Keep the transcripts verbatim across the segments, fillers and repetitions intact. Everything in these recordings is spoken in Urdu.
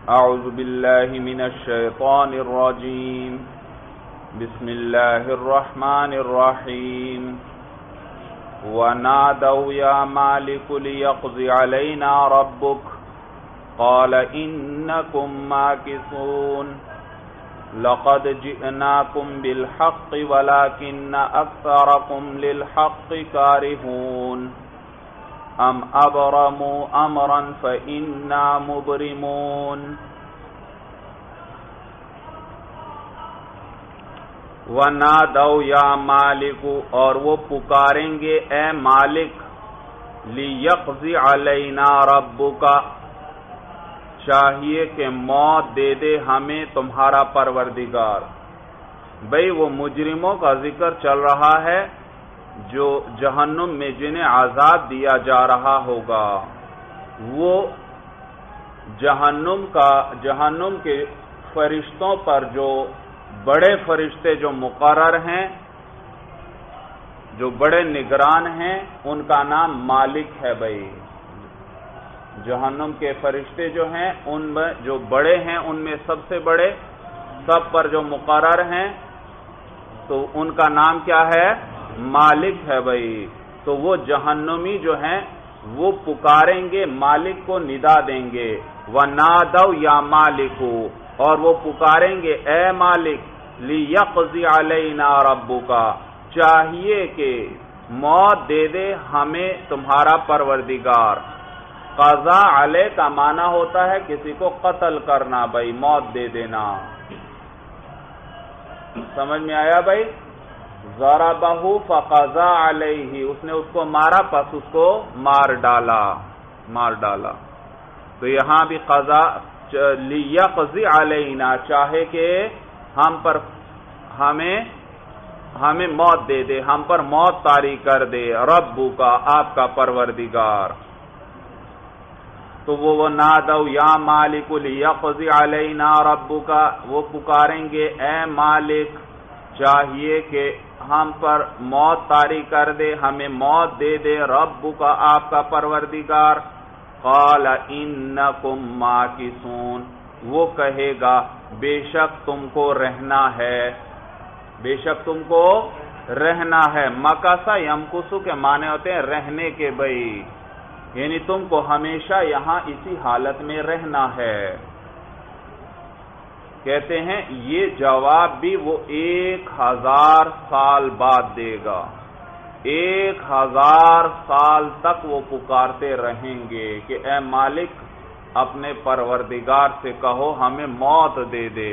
اعوذ باللہ من الشیطان الرجیم بسم اللہ الرحمن الرحیم وَنَادَوْا يَا مَالِكُ لِيَقْضِ عَلَيْنَا رَبُّكَ قَالَ إِنَّكُمْ مَاكِثُونَ لَقَدْ جِئْنَاكُمْ بِالْحَقِّ وَلَكِنَّ أَكْثَرَكُمْ لِلْحَقِّ كَارِهُونَ أَمْ أَبْرَمُوا أَمْرًا فَإِنَّا مُبْرِمُونَ وَنَادَوْا يَا مَالِكُ اور وہ پکاریں گے اے مالک لِيَقْضِ عَلَيْنَا رَبُّكَ چاہیے کہ موت دے دے ہمیں تمہارا پروردگار. بھئی وہ مجرموں کا ذکر چل رہا ہے جو جہنم میں جنہیں عذاب دیا جا رہا ہوگا. وہ جہنم کا جہنم کے فرشتوں پر جو بڑے فرشتے جو مقرر ہیں، جو بڑے نگران ہیں، ان کا نام مالک ہے. بھائی جہنم کے فرشتے جو ہیں ان میں جو بڑے ہیں، ان میں سب سے بڑے سب پر جو مقرر ہیں، تو ان کا نام کیا ہے؟ مالک ہے. بھائی تو وہ جہنمی جو ہیں وہ پکاریں گے، مالک کو ندا دیں گے. وَنَادَوْا يَا مَالِكُ اور وہ پکاریں گے اے مالک لِيَقْضِ عَلَيْنَا رَبُّكَ چاہیے کہ موت دے دے ہمیں تمہارا پروردگار. قضا علیہ کا معنی ہوتا ہے کسی کو قتل کرنا. بھائی موت دے دینا. سمجھ میں آیا بھائی؟ ضربہ فقضا علیہ اس نے اس کو مارا پس اس کو مار ڈالا مار ڈالا تو یہاں بھی قضا لیقضی علینا چاہے کہ ہم پر ہمیں ہمیں موت دے دے، ہم پر موت طاری کر دے. ربو کا آپ کا پروردگار. تو وہ نادو یا مالک لیقضی علینا ربو کا وہ پکاریں گے اے مالک چاہیے کہ ہم پر موت طاری کر دے، ہمیں موت دے دے. ربو کا آپ کا پروردگار. قال انکم ماکثون وہ کہے گا بے شک تم کو رہنا ہے، بے شک تم کو رہنا ہے. مکاسا یمکسو کے معنی ہوتے ہیں رہنے کے. بھئی یعنی تم کو ہمیشہ یہاں اسی حالت میں رہنا ہے. کہتے ہیں یہ جواب بھی وہ ایک ہزار سال بعد دے گا. ایک ہزار سال تک وہ پکارتے رہیں گے کہ اے مالک اپنے پروردگار سے کہو ہمیں موت دے دے.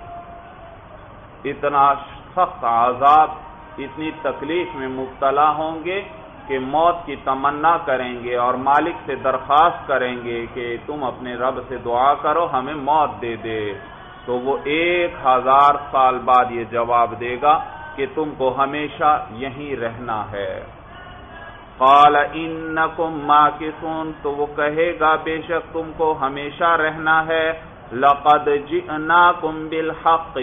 اتنا سخت عذاب، اتنی تکلیف میں مبتلا ہوں گے کہ موت کی تمنا کریں گے اور مالک سے درخواست کریں گے کہ تم اپنے رب سے دعا کرو ہمیں موت دے دے. تو وہ ایک ہزار سال بعد یہ جواب دے گا کہ تم کو ہمیشہ یہیں رہنا ہے. قال انکم ماکثون تو وہ کہے گا بے شک تم کو ہمیشہ رہنا ہے. لقد جئناکم بالحق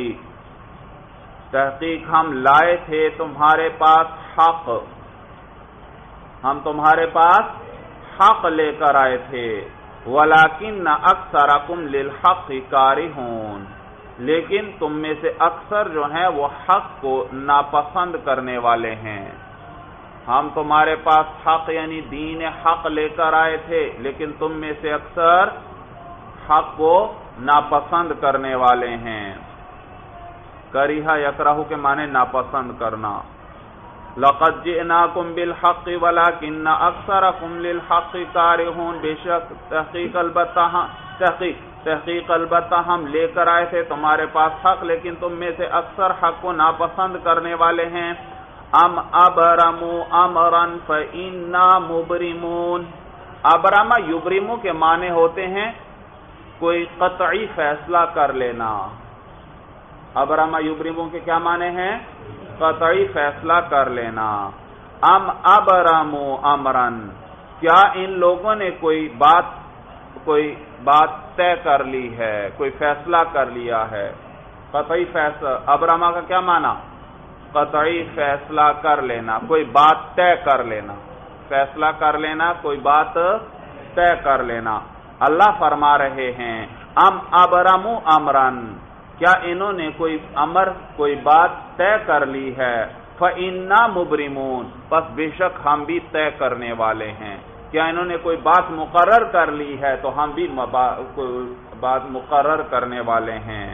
تحقیق ہم لائے تھے تمہارے پاس حق، ہم تمہارے پاس حق لے کر آئے تھے. وَلَكِنَّ أَكْثَرَكُمْ لِلْحَقِّ كَارِهُونَ لیکن تم میں سے اکثر جو ہیں وہ حق کو ناپسند کرنے والے ہیں. ہم تمہارے پاس حق یعنی دین حق لے کر آئے تھے، لیکن تم میں سے اکثر حق کو ناپسند کرنے والے ہیں. کریہا یکرہو کے معنی ناپسند کرنا. لقد جئناکم بالحق ولكن اکثرکم للحق کارہون بے شک تحقیق البتہ تحقیق تحقیق البتہ ہم لے کر آئے تھے تمہارے پاس حق، لیکن تم میں سے اکثر حق کو ناپسند کرنے والے ہیں. ام ابرموا امرا فإنا مبرمون ابرما یبرمو کے معنی ہوتے ہیں کوئی قطعی فیصلہ کر لینا. ابرما یبرمو کے کیا معنی ہیں؟ قطعی فیصلہ کر لینا. ام ابرموا امرا کیا ان لوگوں نے کوئی بات کوئی بات طے کر لی ہے، کوئی فیصلہ کر لیا ہے. قطعی فیصلہ ابرما کا کیا معنی؟ قطعی فیصلہ کر لینا، کوئی بات طے کر لینا. فیصلہ کر لینا، کوئی بات طے کر لینا. اللہ فرما رہے ہیں ام ابرموا امرن، کیا انہوں نے کوئی امر کوئی بات طے کر لی ہے، فإنا مبرمون، پس بے شک ہم بھی طے کرنے والے ہیں، کیا انہوں نے کوئی بات مقرر کر لی ہے تو ہم بھی بات مقرر کرنے والے ہیں۔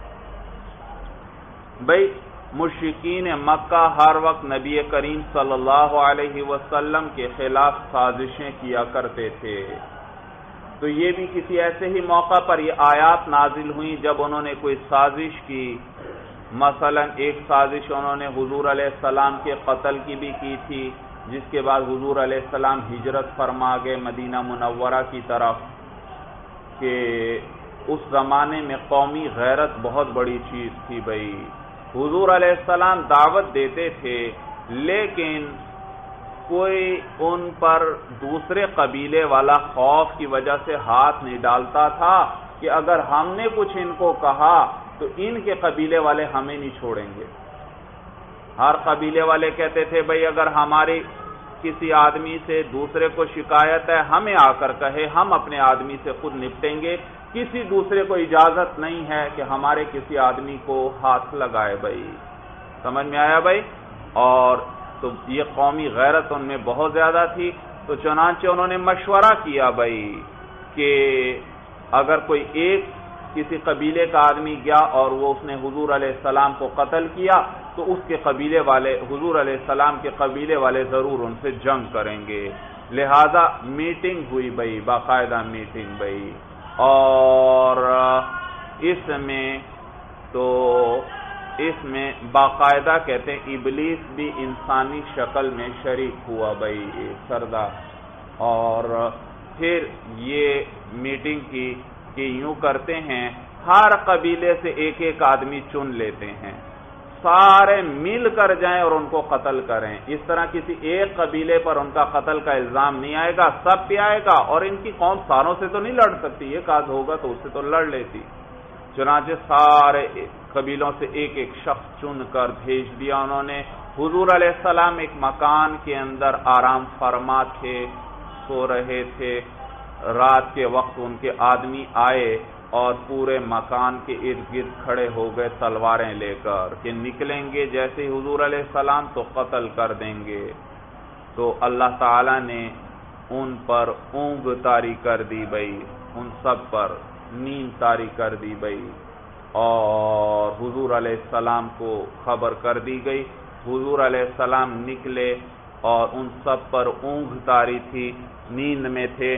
بھئی مشرکین مکہ ہر وقت نبی کریم صلی اللہ علیہ وسلم کے خلاف سازشیں کیا کرتے تھے، تو یہ بھی کسی ایسے ہی موقع پر یہ آیات نازل ہوئیں جب انہوں نے کوئی سازش کی۔ مثلا ایک سازش انہوں نے حضور علیہ السلام کے قتل کی بھی کی تھی، جس کے بعد حضور علیہ السلام ہجرت فرما گئے مدینہ منورہ کی طرف، کہ اس زمانے میں قومی غیرت بہت بڑی چیز تھی۔ بھائی حضور علیہ السلام دعوت دیتے تھے، لیکن کوئی ان پر دوسرے قبیلے والا خوف کی وجہ سے ہاتھ نہیں ڈالتا تھا کہ اگر ہم نے کچھ ان کو کہا تو ان کے قبیلے والے ہمیں نہیں چھوڑیں گے۔ ہر قبیلے والے کہتے تھے بھئی اگر ہماری کسی آدمی سے دوسرے کو شکایت ہے ہمیں آ کر کہے، ہم اپنے آدمی سے خود نپٹیں گے، کسی دوسرے کو اجازت نہیں ہے کہ ہمارے کسی آدمی کو ہاتھ لگائے۔ بھائی سمجھ میں آیا بھائی؟ اور تو یہ قومی غیرت ان میں بہت زیادہ تھی، تو چنانچہ انہوں نے مشورہ کیا بھائی کہ اگر کوئی ایک کسی قبیلے کا آدمی گیا اور وہ اس نے حضور علیہ السلام کو قتل کیا تو اس کے قبیلے والے حضور علیہ السلام کے قبیلے والے ضرور ان سے جنگ کریں گے۔ لہذا میٹنگ ہوئی بھائی، باقاعدہ میٹنگ بھائی، اور اس میں تو اس میں باقاعدہ کہتے ہیں ابلیس بھی انسانی شکل میں شریک ہوا بھائی سردار، اور پھر یہ میٹنگ کی کہ یوں کرتے ہیں ہر قبیلے سے ایک ایک آدمی چن لیتے ہیں، سارے مل کر جائیں اور ان کو قتل کریں۔ اس طرح کسی ایک قبیلے پر ان کا قتل کا الزام نہیں آئے گا، سب پہ آئے گا، اور ان کی قوم ساروں سے تو نہیں لڑ سکتی، ایک آدھ ہوگا تو اس سے تو لڑ لیتی۔ چنانچہ سارے قبیلوں سے ایک ایک شخص چن کر بھیج دیا انہوں نے۔ حضور علیہ السلام ایک مکان کے اندر آرام فرما تھے، سو رہے تھے، رات کے وقت ان کے آدمی آئے اور پورے مکان کے ارد گرد کھڑے ہو گئے تلواریں لے کر کہ نکلیں گے جیسے حضور علیہ السلام تو قتل کر دیں گے۔ تو اللہ تعالی نے ان پر اونگ طاری کر دی بھائی، ان سب پر نیند طاری کر دی بھائی، اور حضور علیہ السلام کو خبر کر دی گئی۔ حضور علیہ السلام نکلے اور ان سب پر اونگ طاری تھی، نیند میں تھے،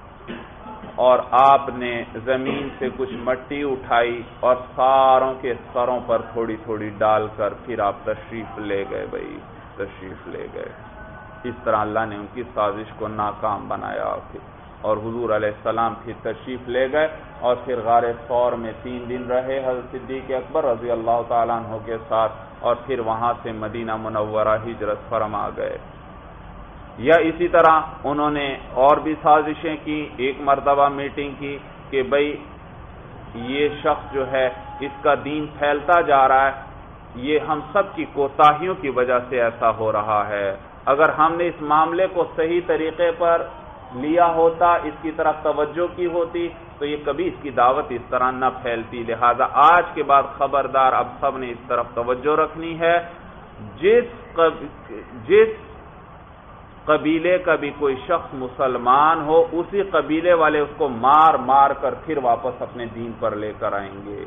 اور آپ نے زمین سے کچھ مٹی اٹھائی اور ساروں کے سروں پر تھوڑی تھوڑی ڈال کر پھر آپ تشریف لے گئے بھائی، تشریف لے گئے۔ اس طرح اللہ نے ان کی سازش کو ناکام بنایا، اور حضور علیہ السلام پھر تشریف لے گئے اور پھر غار ثور میں تین دن رہے حضرت صدیق اکبر رضی اللہ تعالیٰ عنہ کے ساتھ، اور پھر وہاں سے مدینہ منورہ ہجرت فرما گئے۔ یا اسی طرح انہوں نے اور بھی سازشیں کی۔ ایک مرتبہ میٹنگ کی کہ بھئی یہ شخص جو ہے اس کا دین پھیلتا جا رہا ہے، یہ ہم سب کی کوتاہیوں کی وجہ سے ایسا ہو رہا ہے، اگر ہم نے اس معاملے کو صحیح طریقے پر لیا ہوتا، اس کی طرف توجہ کی ہوتی تو یہ کبھی اس کی دعوت اس طرح نہ پھیلتی۔ لہذا آج کے بعد خبردار، اب سب نے اس طرف توجہ رکھنی ہے، جس جس قبیلے کا بھی کوئی شخص مسلمان ہو اسی قبیلے والے اس کو مار مار کر پھر واپس اپنے دین پر لے کر آئیں گے،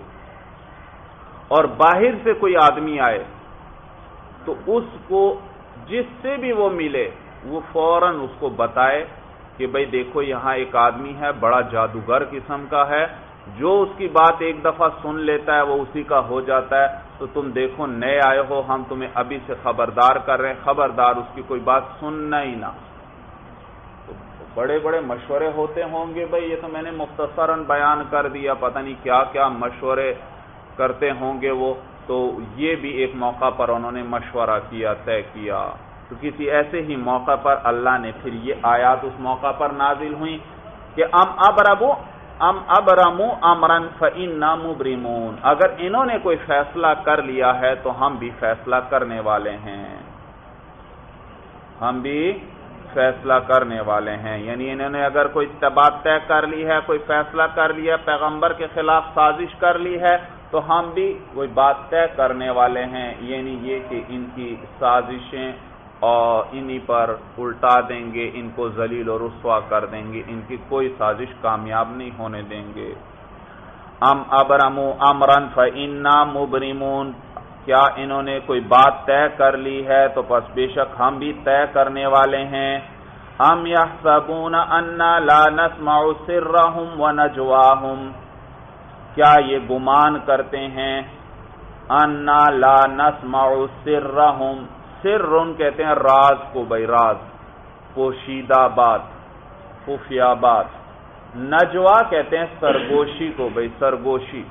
اور باہر سے کوئی آدمی آئے تو اس کو جس سے بھی وہ ملے وہ فوراً اس کو بتائے کہ بھئی دیکھو یہاں ایک آدمی ہے بڑا جادوگر قسم کا ہے، جو اس کی بات ایک دفعہ سن لیتا ہے وہ اسی کا ہو جاتا ہے، تو تم دیکھو نئے آئے ہو، ہم تمہیں ابھی سے خبردار کر رہے ہیں، خبردار اس کی کوئی بات سننا ہی نہ۔ تو بڑے بڑے مشورے ہوتے ہوں گے بھئی، یہ تو میں نے مختصراً بیان کر دیا، پتہ نہیں کیا کیا مشورے کرتے ہوں گے وہ، تو یہ بھی ایک موقع پر انہوں نے مشورہ کیا، طے کیا۔ تو کسی ایسے ہی موقع پر اللہ نے پھر یہ آیات اس موقع پر نازل ہوئیں کہ ام ابرموا ام ابرموا امرن فإنا مبرمون، اگر انہوں نے کوئی فیصلہ کر لیا ہے تو ہم بھی فیصلہ کرنے والے ہیں، ہم بھی فیصلہ کرنے والے ہیں، یعنی انہوں نے اگر کوئی بات طے کر لی ہے، کوئی فیصلہ کر لیا، پیغمبر کے خلاف سازش کر لی ہے، تو ہم بھی کوئی بات طے کرنے والے ہیں، یعنی یہ کہ ان کی سازشیں اور انہی پر الٹا دیں گے، ان کو ذلیل و رسوا کر دیں گے، ان کی کوئی سازش کامیاب نہیں ہونے دیں گے۔ ام ابرموا امرا فإنا مبرمون، کیا انہوں نے کوئی بات طے کر لی ہے تو پس بے شک ہم بھی طے کرنے والے ہیں۔ ام یحسبون انا لا نسمع سرهم ونجواهم، کیا یہ گمان کرتے ہیں انا لا نسمع سرهم، سرن کہتے ہیں راز کو، بھائی راز، پوشیدہ بات، خفیہ بات، نجوا کہتے ہیں سرگوشی کو، بھائی سرگوشی،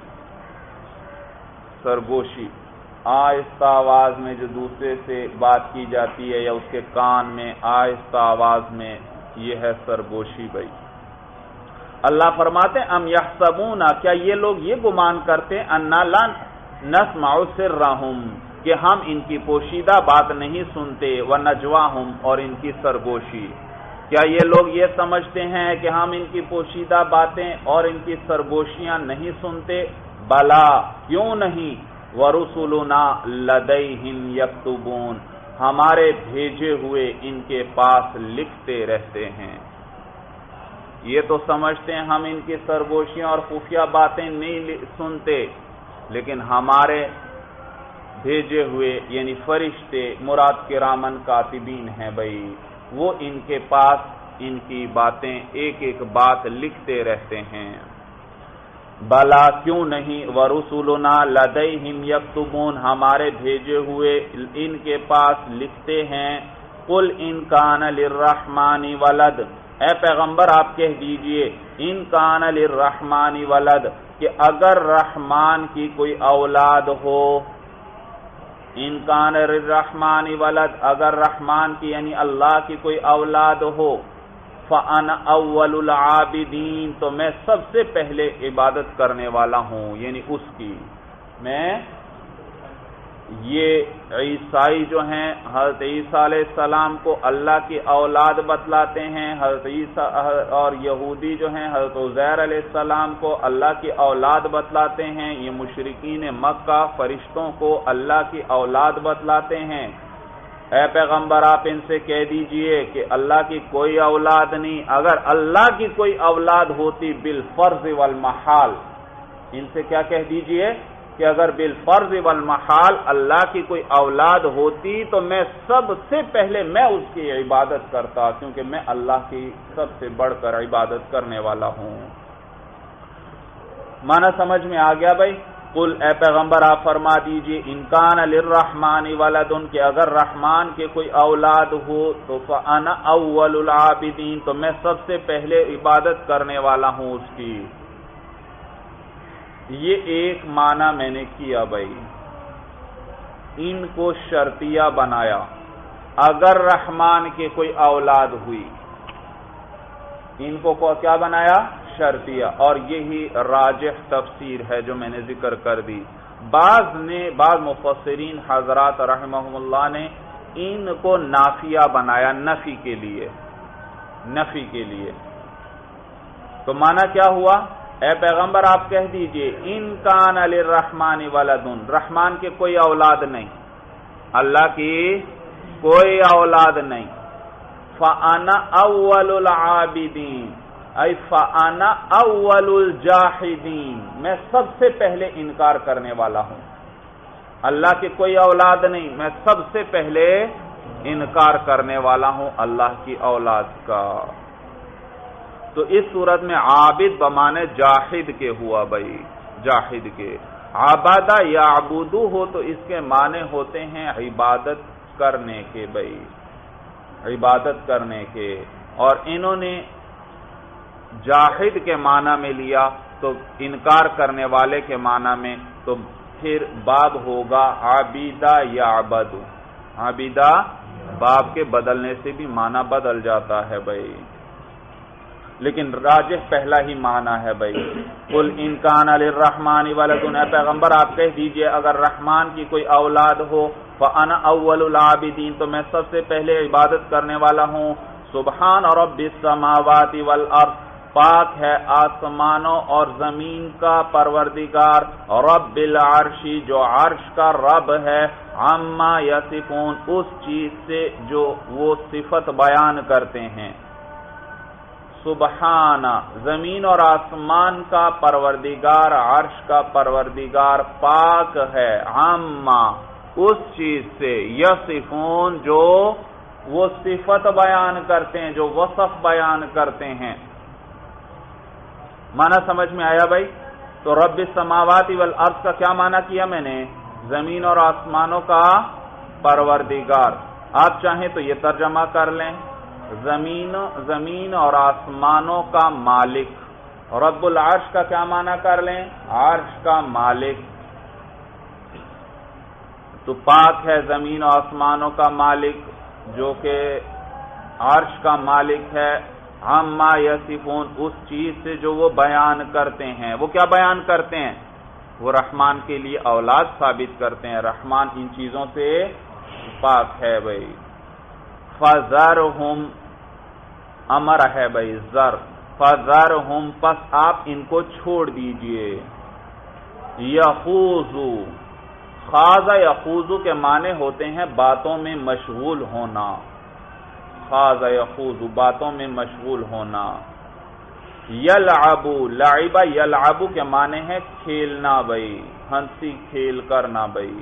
سرگوشی آہستہ آواز میں جو دوسرے سے بات کی جاتی ہے یا اس کے کان میں آہستہ آواز میں، یہ ہے سرگوشی بھائی۔ اللہ فرماتے ہیں ام یحسبون، کیا یہ لوگ یہ گمان کرتے ہیں انا لا نسمع سرهم، کہ ہم ان کی پوشیدہ بات نہیں سنتے، ونجواہم، اور ان کی سرگوشی، کیا یہ لوگ یہ سمجھتے ہیں کہ ہم ان کی پوشیدہ باتیں اور ان کی سرگوشیاں نہیں سنتے؟ بلا، کیوں نہیں، وَرُسُلُنَا لَدَيْهِمْ يَكْتُبُونَ، ہمارے بھیجے ہوئے ان کے پاس لکھتے رہتے ہیں۔ یہ تو سمجھتے ہیں ہم ان کی سرگوشیاں اور خفیہ باتیں نہیں سنتے، لیکن ہمارے بھیجے ہوئے یعنی فرشتے مراد کرامن کاتبین ہیں بھائی، وہ ان کے پاس ان کی باتیں ایک ایک بات لکھتے رہتے ہیں۔ بلا، کیوں نہیں، وَرُسُلُنَا لَدَيْهِمْ يَكْتُبُونَ، ہمارے بھیجے ہوئے ان کے پاس لکھتے ہیں۔ قُلْ إِنْ كَانَ لِلرَّحْمَنِ وَلَدٌ، اے پیغمبر آپ کہہ دیجئے، ان کان للرحمن ولد، کہ اگر رحمان کی کوئی اولاد ہو، ان کان للرحمن ولد، اگر رحمان کی یعنی اللہ کی کوئی اولاد ہو، فَأَنَا أَوَّلُ الْعَابِدِينَ، تو میں سب سے پہلے عبادت کرنے والا ہوں، یعنی اس کی میں۔ یہ عیسائی جو ہیں حضرت عیسیٰ علیہ السلام کو اللہ کی اولاد بتلاتے ہیں، حضرت عیسیٰ اور یہودی جو ہیں حضرت عزیر علیہ السلام کو اللہ کی اولاد بتلاتے ہیں، یہ مشرکین مکہ فرشتوں کو اللہ کی اولاد بتلاتے ہیں۔ اے پیغمبر آپ ان سے کہہ دیجئے کہ اللہ کی کوئی اولاد نہیں، اگر اللہ کی کوئی اولاد ہوتی بالفرض والمحال، ان سے کیا کہہ دیجئے کہ اگر بالفرض والمحال اللہ کی کوئی اولاد ہوتی تو میں سب سے پہلے میں اس کی عبادت کرتا، کیونکہ میں اللہ کی سب سے بڑھ کر عبادت کرنے والا ہوں۔ معنی سمجھ میں آ گیا بھائی؟ قل، اے پیغمبر آپ فرما دیجئے، ان کان للرحمن ولد، کہ اگر رحمان کے کوئی اولاد ہو تو فانا اول العابدین، تو میں سب سے پہلے عبادت کرنے والا ہوں اس کی۔ یہ ایک معنی میں نے کیا بھائی، ان کو شرطیہ بنایا، اگر رحمان کے کوئی اولاد ہوئی، ان کو کیا بنایا؟ شرطیہ، اور یہی راجح تفسیر ہے جو میں نے ذکر کر دی۔ بعض نے بعض مفسرین حضرات رحمہم اللہ نے ان کو نافیہ بنایا، نفی کے لیے، نفی کے لیے۔ تو معنی کیا ہوا؟ اے پیغمبر آپ کہہ دیجئے، ان کان للرحمن ولد، رحمان کے کوئی اولاد نہیں، اللہ کی کوئی اولاد نہیں، فانا اول العابدین، اے فانا اول الجاحدین، میں سب سے پہلے انکار کرنے والا ہوں۔ اللہ کی کوئی اولاد نہیں، میں سب سے پہلے انکار کرنے والا ہوں اللہ کی اولاد کا۔ تو اس صورت میں عابد بمانے جاہد کے ہوا بھائی، جاہد کے۔ عبادہ یعبدو ہو تو اس کے معنی ہوتے ہیں عبادت کرنے کے بھائی، عبادت کرنے کے، اور انہوں نے جاہد کے معنی میں لیا تو انکار کرنے والے کے معنی میں، تو پھر باب ہوگا عابدہ یعبدو، عابدہ باب کے بدلنے سے بھی معنی بدل جاتا ہے بھائی، لیکن راجح پہلا ہی معنی ہے بھائی۔ قل ان کان للرحمن ولد، اے پیغمبر آپ کہہ دیجئے اگر رحمان کی کوئی اولاد ہو، فانا اول العابدین، تو میں سب سے پہلے عبادت کرنے والا ہوں۔ سبحان رب السماوات والارض، پاک ہے آسمانوں اور زمین کا پروردگار، رب العرشی جو عرش کا رب ہے، عما یصفون اس چیز سے جو وہ صفت بیان کرتے ہیں۔ سبحان زمین اور آسمان کا پروردگار، عرش کا پروردگار پاک ہے، عما اس چیز سے، یصفون جو وہ صفت بیان کرتے ہیں، جو وصف بیان کرتے ہیں۔ معنی سمجھ میں آیا بھائی؟ تو رب السماوات والارض کا کیا معنی کیا میں نے؟ زمین اور آسمانوں کا پروردگار۔ آپ چاہیں تو یہ ترجمہ کر لیں، زمین زمین اور آسمانوں کا مالک۔ رب العرش کا کیا معنی کر لیں؟ عرش کا مالک۔ تو پاک ہے زمین و آسمانوں کا مالک جو کہ عرش کا مالک ہے، عما یصفون اس چیز سے جو وہ بیان کرتے ہیں۔ وہ کیا بیان کرتے ہیں؟ وہ رحمان کے لیے اولاد ثابت کرتے ہیں، رحمان ان چیزوں سے پاک ہے بھائی۔ فذرہم امر ہے بھائی، ذر، فذرہم پس آپ ان کو چھوڑ دیجئے، یخوضو، خاض یخوضو کے معنی ہوتے ہیں باتوں میں مشغول ہونا، خاض یخوضو باتوں میں مشغول ہونا۔ یلعبو، لعب یلعبو کے معنی ہے کھیلنا بھائی، ہنسی کھیل کرنا بھائی۔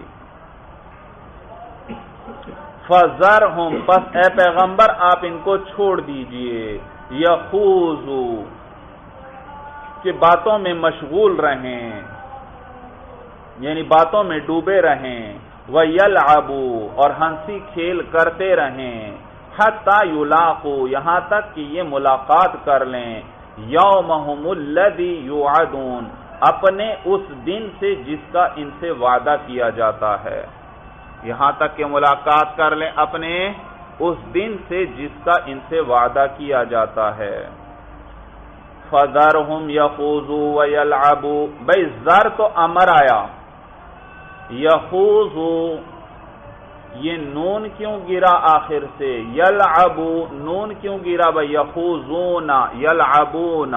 فذرہم پس اے پیغمبر آپ ان کو چھوڑ دیجئے، یخوضو کہ باتوں میں مشغول رہیں، یعنی باتوں میں ڈوبے رہیں، وَيَلْعَبُوا اور ہنسی کھیل کرتے رہیں، حَتَّى يُلَاقُوا یہاں تک کہ یہ ملاقات کر لیں، يَوْمَهُمُ الَّذِي يُوعَدُونَ اپنے اس دن سے جس کا ان سے وعدہ کیا جاتا ہے، یہاں تک کہ ملاقات کر لیں اپنے اس دن سے جس کا ان سے وعدہ کیا جاتا ہے۔ فَذَرْهُمْ يَخُوضُوا وَيَلْعَبُوا بھئی ذر تو امر آیا، یخوضو یہ نون کیوں گرا آخر سے؟ یلعبو نون کیوں گرا بھائی؟ یخوضون یلعبون،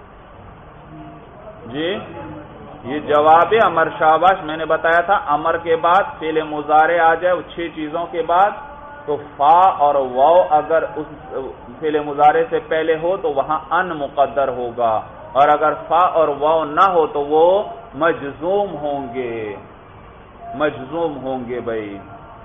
جی یہ جواب امر شاباش۔ میں نے بتایا تھا امر کے بعد فعل مضارع آ جائے چھ چیزوں کے بعد تو فا اور واو اگر اس فعل مضارع سے پہلے ہو تو وہاں ان مقدر ہوگا، اور اگر فا اور واو نہ ہو تو وہ مجزوم ہوں گے، مجزوم ہوں گے بھائی۔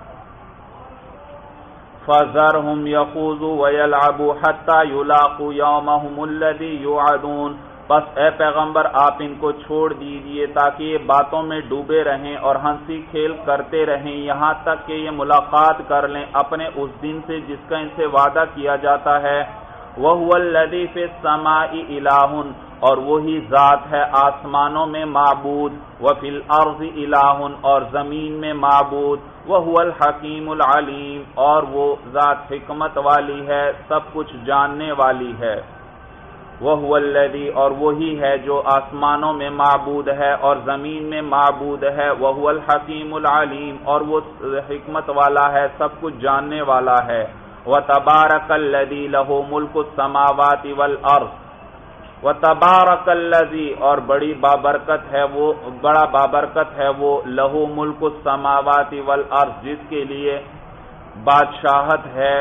فَذَرْهُمْ يَخُوضُوا وَيَلْعَبُوا حَتَّى يُلَاقُوا يَوْمَهُمُ الَّذِي يُوعَدُونَ بس اے پیغمبر آپ ان کو چھوڑ دیجئے تاکہ یہ باتوں میں ڈوبے رہیں اور ہنسی کھیل کرتے رہیں یہاں تک کہ یہ ملاقات کر لیں اپنے اس دن سے جس کا ان سے وعدہ کیا جاتا ہے۔ وَهُوَ الَّذِي فِي السَّمَاءِ إِلَٰهٌ اور وہی ذات ہے آسمانوں میں معبود، وَفِي الْأَرْضِ إِلَٰهٌ اور زمین میں معبود، وَهُوَ الْحَكِيمُ الْعَلِيمُ اور وہ ذات حکمت والی ہے، سب کچھ جاننے والی ہے۔ وَهُوَ الَّذِي اور وہی ہے جو آسمانوں میں معبود ہے اور زمین میں معبود ہے، وَهُوَ الْحَكِيمُ الْعَلِيمُ اور وہ حکمت والا ہے، سب کچھ جاننے والا ہے۔ وَتَبَارَكَ الَّذِي لَهُ مُلْكُ السَّمَاوَاتِ وَالْأَرْضِ وَتَبَارَكَ الَّذِي اور بڑی بابرکت ہے وہ بڑا بابرکت ہے وہ لہو ملک السماوات والارض جس کے لیے بادشاہت ہے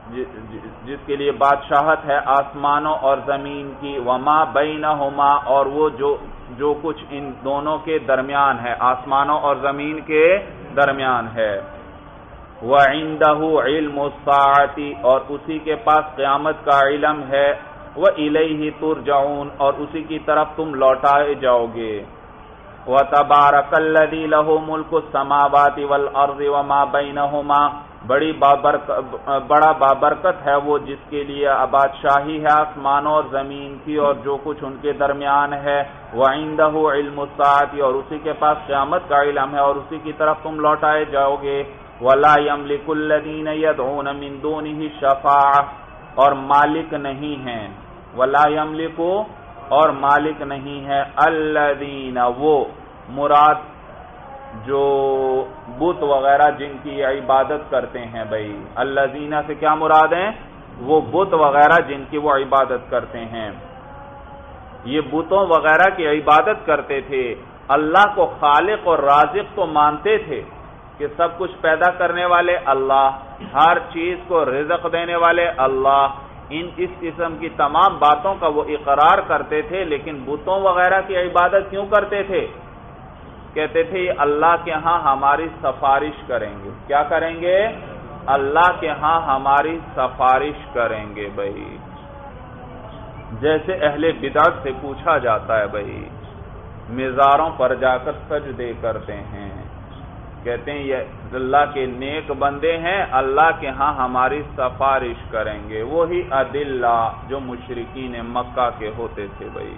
جس کے لیے بادشاہت ہے آسمانوں اور زمین کی، وما بینہما اور وہ جو جو کچھ ان دونوں کے درمیان ہے، آسمانوں اور زمین کے درمیان ہے۔ وَعِندَهُ عِلْمُ السَّاعَةِ اور اسی کے پاس قیامت کا علم ہے، وَإِلَيْهِ تُرْجَعُونَ اور اسی کی طرف تم لوٹائے جاؤ گے۔ وَتَبَارَكَ الَّذِي لَهُ مُلْكُ السَّمَاوَاتِ وَالْأَرْضِ وَمَا بَيْنَهُمَا بڑی بابرکت بڑا بابرکت ہے وہ جس کے لیے بادشاہی ہے آسمانوں اور زمین کی اور جو کچھ ان کے درمیان ہے۔ وَعِندَهُ عِلْمُ السَّاعَةِ اور اسی کے پاس قیامت کا علم ہے اور اسی کی طرف تم لوٹائے جاؤ گے۔ وَلَا يَمْلِكُ الَّذِينَ يَدْعُونَ مِن دُونِهِ الشَّفَاعَةَ اور مالک نہیں ہیں، وَلَا يَمْلِكُ اور مالک نہیں ہے، الَّذِينَ وہ مراد جو بت وغیرہ جن کی عبادت کرتے ہیں بھائی، الَّذِينَ سے کیا مراد ہیں؟ وہ بت وغیرہ جن کی وہ عبادت کرتے ہیں. یہ بتوں وغیرہ کی عبادت کرتے تھے، اللہ کو خالق اور رازق تو مانتے تھے کہ سب کچھ پیدا کرنے والے اللہ، ہر چیز کو رزق دینے والے اللہ، ان اس قسم کی تمام باتوں کا وہ اقرار کرتے تھے. لیکن بتوں وغیرہ کی عبادت کیوں کرتے تھے؟ کہتے تھے یہ اللہ کے ہاں ہماری سفارش کریں گے. کیا کریں گے؟ اللہ کے ہاں ہماری سفارش کریں گے. بھائی جیسے اہل بدعت سے پوچھا جاتا ہے، بھائی مزاروں پر جا کر سجدے کرتے ہیں، کہتے ہیں یہ اللہ کے نیک بندے ہیں، اللہ کے ہاں ہماری سفارش کریں گے. وہی ادلہ جو مشرکین مکہ کے ہوتے تھے. بھائی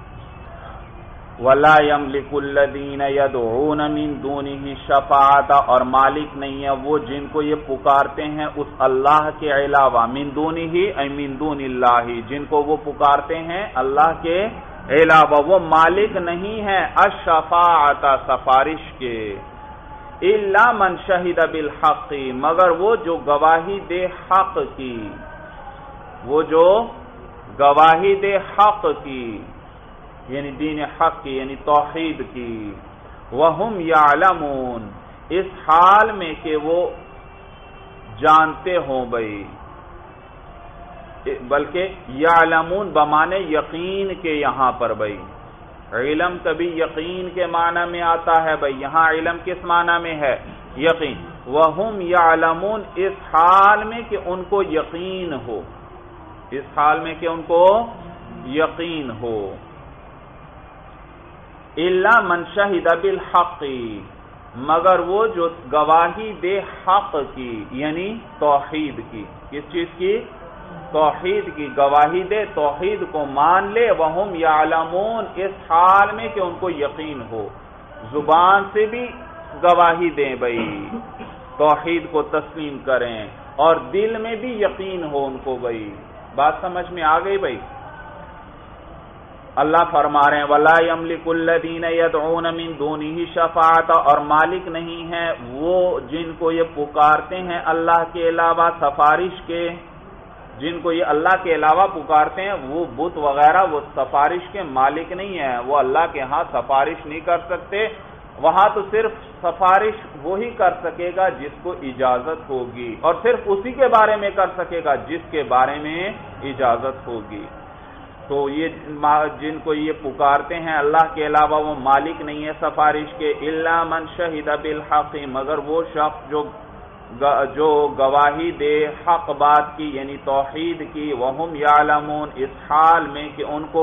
وَلَا يَمْلِكُ الَّذِينَ يَدْعُونَ مِن دُونِهِ شَفَاعَةً، اور مالک نہیں ہے وہ جن کو یہ پکارتے ہیں اس اللہ کے علاوہ. من دونہ ای من دون اللہ، جن کو وہ پکارتے ہیں اللہ کے علاوہ وہ مالک نہیں ہے الشفاعۃ سفارش کے. الا من شہد بالحق، مگر وہ جو گواہی دے حق کی، وہ جو گواہی دے حق کی یعنی دین حق کی یعنی توحید کی. وَهُمْ يَعْلَمُونَ، اس حال میں کہ وہ جانتے ہوں. بھائی بلکہ یعلمون بمانے یقین کے یہاں پر. بھائی علم کبھی یقین کے معنی میں آتا ہے، بھائی یہاں علم کس معنی میں ہے؟ یقین. وَهُمْ يَعْلَمُونَ، اس حال میں کہ ان کو یقین ہو، اس حال میں کہ ان کو یقین ہو. الا من شہد بالحق، مگر وہ جو گواہی دے حق کی یعنی توحید کی. کس چیز کی؟ توحید کی گواہی دے، توحید کو مان لے. وہم یعلمون، اس حال میں کہ ان کو یقین ہو، زبان سے بھی گواہی دیں بھائی توحید کو تسلیم کریں، اور دل میں بھی یقین ہو ان کو. بھائی بات سمجھ میں آ گئی؟ بھائی اللہ فرما رہے ہیں وَلَا يَمْلِكُ الَّذِينَ يَدْعُونَ مِن دُونِهِ شَفَاعَةً، اور مالک نہیں ہے وہ جن کو یہ پکارتے ہیں اللہ کے علاوہ سفارش کے. جن کو یہ اللہ کے علاوہ پکارتے ہیں وہ بت وغیرہ وہ سفارش کے مالک نہیں ہیں، وہ اللہ کے ہاں سفارش نہیں کر سکتے. وہاں تو صرف سفارش وہی کر سکے گا جس کو اجازت ہوگی، اور صرف اسی کے بارے میں کر سکے گا جس کے بارے میں اجازت ہوگی. تو یہ جن کو یہ پکارتے ہیں اللہ کے علاوہ وہ مالک نہیں ہے سفارش کے. الا من شہد بالحق، مگر وہ شخص جو جو گواہی دے حق بات کی یعنی توحید کی. وہم یعلمون، اس حال میں کہ ان کو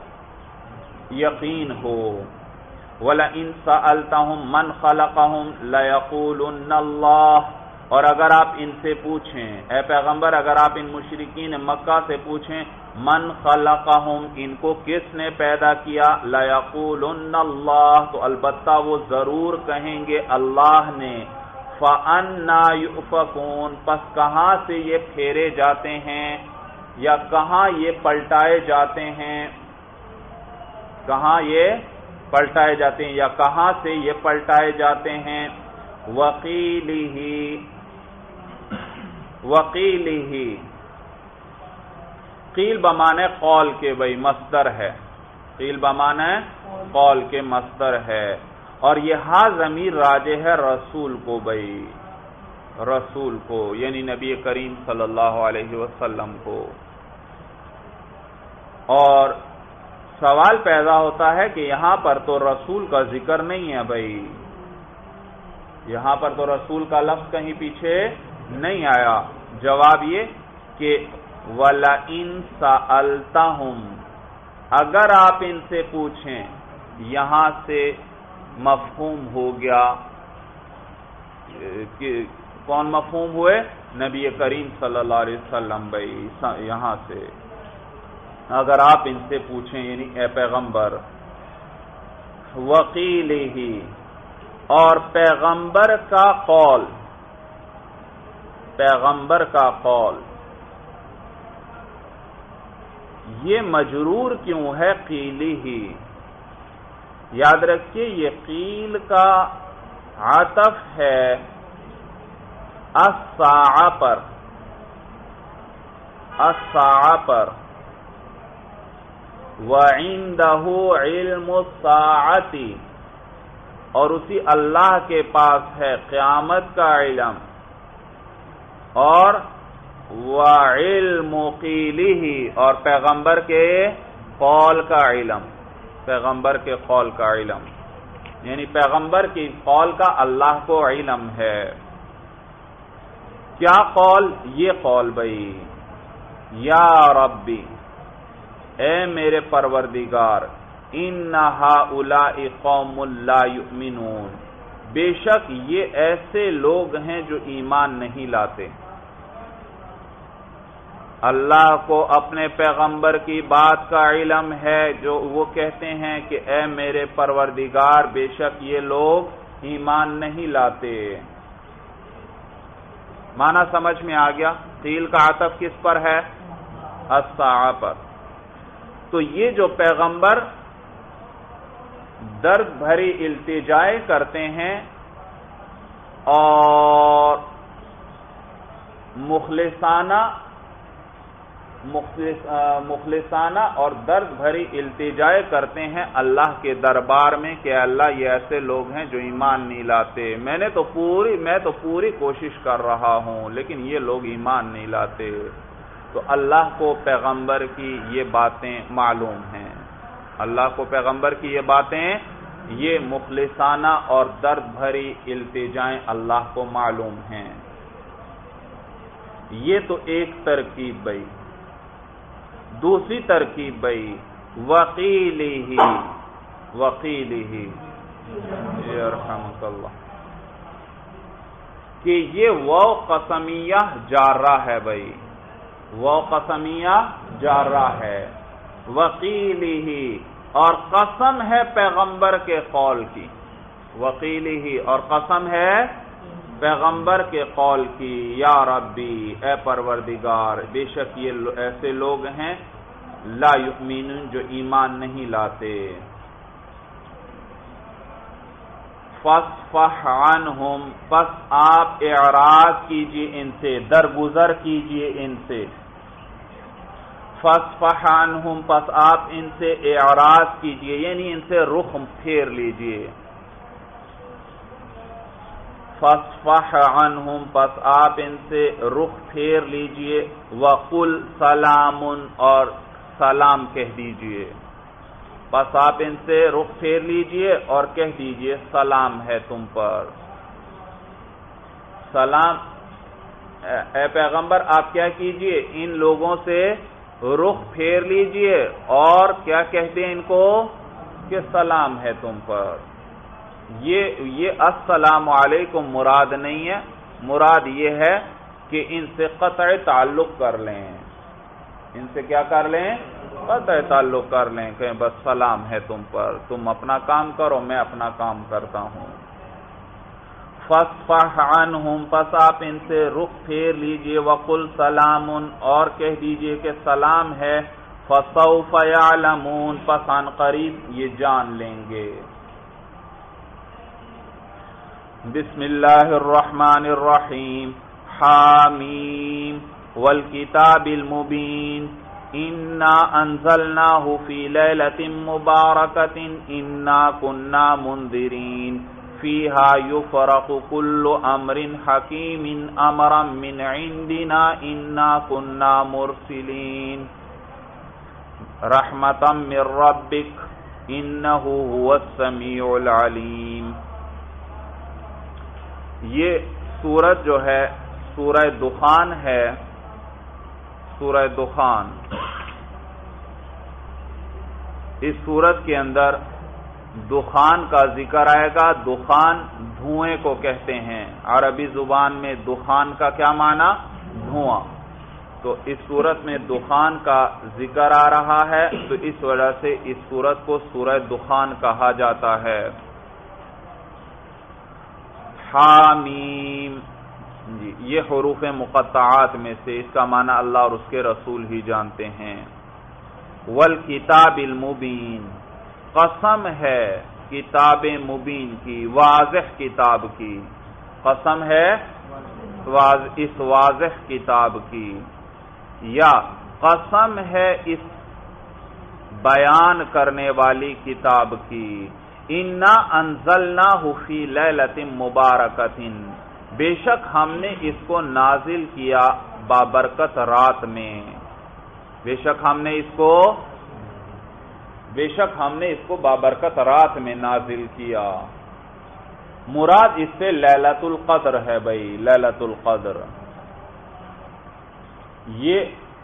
یقین ہو. وَلَئِن سَأَلْتَهُم مَّنْ خَلَقَهُمْ لَيَقُولُنَّ اللَّهُ، اور اگر آپ ان سے پوچھیں اے پیغمبر، اگر آپ ان مشرکین مکہ سے پوچھیں من خلقہم، ان کو کس نے پیدا کیا، لَيَقُولُنَّ اللَّهُ، تو البتہ وہ ضرور کہیں گے اللہ نے. فَأَنَّا يُؤْفَكُونَ، پس کہاں سے یہ پھیرے جاتے ہیں یا کہاں یہ پلٹائے جاتے ہیں، کہاں یہ پلٹائے جاتے ہیں یا کہاں سے یہ پلٹائے جاتے ہیں. وَقِيلِهِ، وَقِيلِهِ، قیل بمانے قول کے بھئی مصدر ہے، قیل بمانے قول کے مصدر ہے. اور یہ ہا ضمیر راجع ہے رسول کو، بھئی رسول کو یعنی نبی کریم صلی اللہ علیہ وسلم کو. اور سوال پیدا ہوتا ہے کہ یہاں پر تو رسول کا ذکر نہیں ہے. بھئی یہاں پر تو رسول کا لفظ کہیں پیچھے نہیں آیا. جواب یہ کہ وَلَئِن سَأَلْتَهُمْ، اگر آپ ان سے پوچھیں، یہاں سے مفہوم ہو گیا کہ کون مفہوم ہوئے؟ نبی کریم صلی اللہ علیہ وسلم. بھائی یہاں سے اگر آپ ان سے پوچھیں یعنی اے پیغمبر. وَقِيلِهِ، اور پیغمبر کا قول، پیغمبر کا قول یہ مجرور کیوں ہے قیلہ؟ یاد رکھیے یہ قیل کا عطف ہے الساعہ پر. الساعہ پر، وَعِندَهُ عِلْمُ السَّاعَةِ اور اسی اللہ کے پاس ہے قیامت کا علم، اور وَعِلْمُ قِيلِهِ اور پیغمبر کے قول کا علم، پیغمبر کے قول کا علم، یعنی پیغمبر کی قول کا اللہ کو علم ہے۔ کیا قول؟ یہ قول بھئی، یا ربی، اے میرے پروردگار، ان ہؤلاء قوم لا یؤمنون، بے شک یہ ایسے لوگ ہیں جو ایمان نہیں لاتے۔ اللہ کو اپنے پیغمبر کی بات کا علم ہے، جو وہ کہتے ہیں کہ اے میرے پروردگار، بے شک یہ لوگ ایمان نہیں لاتے۔ معنی سمجھ میں آ گیا؟ قیل کا عطف کس پر ہے؟ الساعہ پر۔ تو یہ جو پیغمبر درد بھری التجائے کرتے ہیں اور مخلصانہ مخلصانہ اور درد بھری التجائے کرتے ہیں اللہ کے دربار میں کہ اللہ یہ ایسے لوگ ہیں جو ایمان نہیں لاتے، میں نے تو پوری میں تو پوری کوشش کر رہا ہوں لیکن یہ لوگ ایمان نہیں لاتے، تو اللہ کو پیغمبر کی یہ باتیں معلوم ہیں، اللہ کو پیغمبر کی یہ باتیں، یہ مخلصانہ اور درد بھری التجائیں اللہ کو معلوم ہیں۔ یہ تو ایک ترکیب بھئی۔ دوسری ترکیب بھئی، وقیلہ وقیلہ یرحمک اللہ، کہ یہ واو قسمیہ جارہ ہے بھئی، واو قسمیہ جارہ ہے، وقیلہ اور قسم ہے پیغمبر کے قول کی، وقیلہ اور قسم ہے پیغمبر کے قول کی، یا ربی، اے پروردگار، بے شک یہ ایسے لوگ ہیں لا یؤمنون جو ایمان نہیں لاتے۔ فاصفح عنہم، پس آپ اعراض کیجئے ان سے، درگزر کیجئے ان سے، فاصفح عنہم، پس آپ ان سے اعراض کیجئے، یعنی ان سے رخ پھیر لیجئے، فاصفح عنہم، پس آپ ان سے رخ پھیر لیجئے، وقل سلام، اور سلام کہہ دیجئے، پس آپ ان سے رخ پھیر لیجئے اور کہہ دیجئے سلام ہے تم پر۔ سلام، اے پیغمبر آپ کیا کیجئے، ان لوگوں سے رخ پھیر لیجئے اور کیا کہتے ہیں ان کو کہ سلام ہے تم پر۔ یہ یہ السلام علیکم مراد نہیں ہے، مراد یہ ہے کہ ان سے قطع تعلق کر لیں، ان سے کیا کر لیں؟ قطع تعلق کر لیں، کہ بس سلام ہے تم پر، تم اپنا کام کرو میں اپنا کام کرتا ہوں۔ فاصفح عنہم، پس آپ ان سے رخ پھیر لیجئے، وقل سلام، اور کہہ دیجئے کہ سلام ہے، فسوف یعلمون، پس عن قریب یہ جان لیں گے۔ بسم اللہ الرحمن الرحیم، حامیم والکتاب المبین، انا انزلناہ فی لیلۃ مبارکۃ انا کنا منذرین فیہا یفرق کل امر حکیم امرا من عندنا انا کنا مرسلین رحمتا من ربک انہ هو السمیع العلیم۔ یہ سورت جو ہے سورہ دخان ہے، سورہ دخان۔ اس سورت کے اندر دخان کا ذکر آئے گا۔ دخان دھوئیں کو کہتے ہیں، عربی زبان میں دخان کا کیا معنی؟ دھواں۔ تو اس سورت میں دخان کا ذکر آ رہا ہے، تو اس وجہ سے اس سورت کو سورہ دخان کہا جاتا ہے۔ حامیم، جی یہ حروف مقطعات میں سے، اس کا معنی اللہ اور اس کے رسول ہی جانتے ہیں۔ والکتاب المبین، قسم ہے کتاب مبین کی، واضح کتاب کی، قسم ہے اس واضح کتاب کی۔ یا قسم ہے اس بیان کرنے والی کتاب کی، انا انزلناہ فی لیلۃ مبارکۃ، بے شک ہم نے اس کو نازل کیا بابرکت رات میں، بے شک ہم نے اس کو بے شک ہم نے اس کو بابرکت رات میں نازل کیا۔ مراد اس سے لیلۃ القدر ہے بھائی، لیلۃ القدر۔ یہ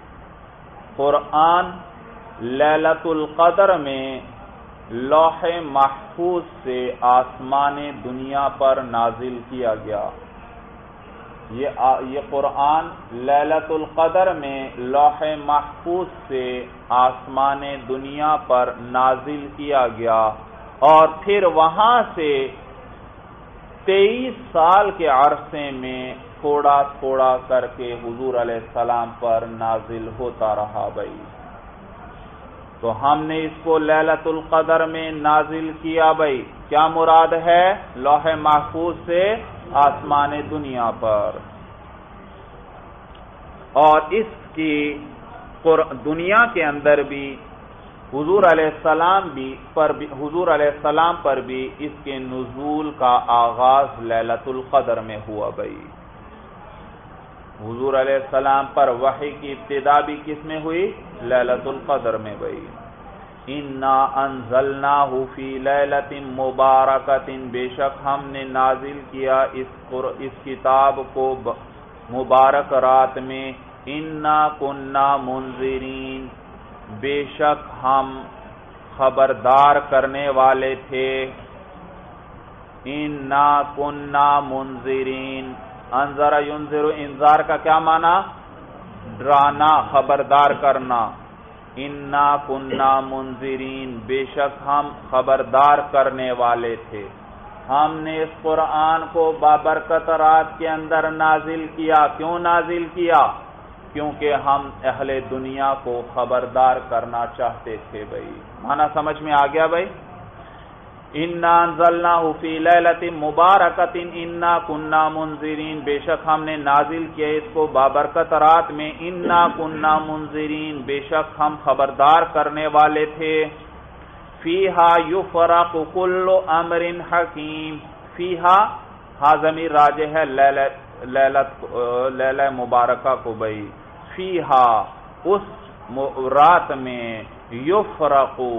قرآن لیلۃ القدر میں لوح محفوظ سے آسمان دنیا پر نازل کیا گیا۔ یہ یہ قرآن لیلۃ القدر میں لوح محفوظ سے آسمان دنیا پر نازل کیا گیا، اور پھر وہاں سے تیئیس سال کے عرصے میں تھوڑا تھوڑا کر کے حضور علیہ السلام پر نازل ہوتا رہا بھائی۔ تو ہم نے اس کو لیلۃ القدر میں نازل کیا بھائی، کیا مراد ہے؟ لوح محفوظ سے آسمان دنیا پر۔ اور اس کی دنیا کے اندر بھی حضور علیہ السلام بھی پر بھی حضور علیہ السلام پر بھی اس کے نزول کا آغاز لیلۃ القدر میں ہوا بھائی۔ حضور علیہ السلام پر وحی کی ابتدا بھی کس میں ہوئی؟ لیلۃ القدر میں بھائی۔ انا انزلناہ فی لیلۃ مبارکۃ، بے شک ہم نے نازل کیا اس اس کتاب کو مبارک رات میں، انا کننا منذرین، بے شک ہم خبردار کرنے والے تھے۔ انا کننا منذرین، انذر ینذر، انذار کا کیا معنی؟ ڈرانا، خبردار کرنا۔ انا کننا منذرین، بے شک ہم خبردار کرنے والے تھے۔ ہم نے اس قرآن کو بابرکت رات کے اندر نازل کیا۔ کیوں نازل کیا؟ کیونکہ ہم اہل دنیا کو خبردار کرنا چاہتے تھے بھائی۔ معنی سمجھ میں آ گیا بھائی؟ انا انزلناہ فی لیلۃ مبارکۃ انا کننا منذرین، بے شک ہم نے نازل کیا اس کو بابرکت رات میں، انا کننا منذرین، بے شک ہم خبردار کرنے والے تھے۔ فیہا یفرق کل امر حکیم، فیہا ہا ضمیر راجع ہے لیلہ مبارکہ کو بھائی، فیہا اس رات میں، یفرقو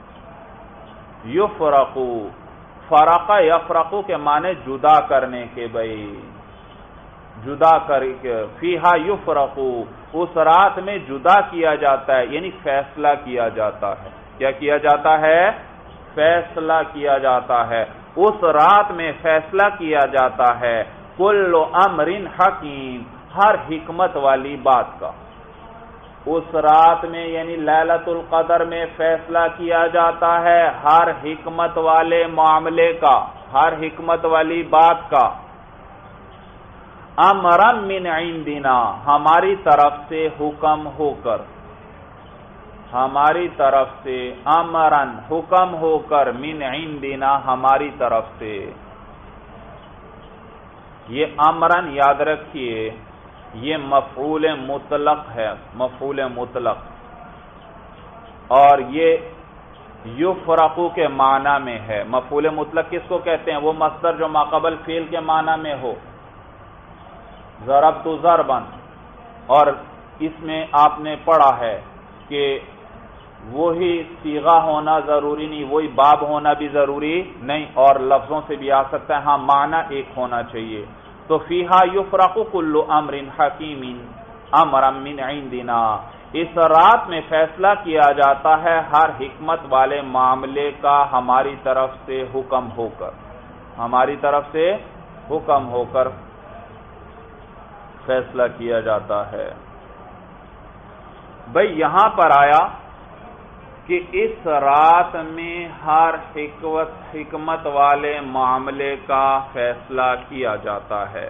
یفرقو، فرق یفرقو کے معنی جدا کرنے کے بھائی، جدا کر کے، فیہا یفرقو، اس رات میں جدا کیا جاتا ہے، یعنی فیصلہ کیا جاتا ہے۔ کیا کیا جاتا ہے؟ فیصلہ کیا جاتا ہے۔ اس رات میں فیصلہ کیا جاتا ہے کل امر حکیم، ہر حکمت والی بات کا۔ اس رات میں یعنی لیلۃ القدر میں فیصلہ کیا جاتا ہے ہر حکمت والے معاملے کا، ہر حکمت والی بات کا۔ امرا من عندنا، ہماری طرف سے حکم ہو کر، ہماری طرف سے، امرن حکم ہو کر، من عندنا ہماری طرف سے۔ یہ امرن یاد رکھیے، یہ مفعول مطلق ہے، مفعول مطلق، اور یہ یفرقو کے معنی میں ہے۔ مفعول مطلق کس کو کہتے ہیں؟ وہ مصدر جو ماقبل فعل کے معنی میں ہو، ضربت ضربا، اور اس میں آپ نے پڑھا ہے کہ وہی صیغہ ہونا ضروری نہیں، وہی باب ہونا بھی ضروری نہیں، اور لفظوں سے بھی آ سکتا ہے، ہاں معنی ایک ہونا چاہیے۔ تو فیہا یفرق کل امر حکیم امرا من عندنا، اس رات میں فیصلہ کیا جاتا ہے ہر حکمت والے معاملے کا ہماری طرف سے حکم ہو کر، ہماری طرف سے حکم ہو کر فیصلہ کیا جاتا ہے۔ بھئی یہاں پر آیا کہ اس رات میں ہر حکمت حکمت والے معاملے کا فیصلہ کیا جاتا ہے۔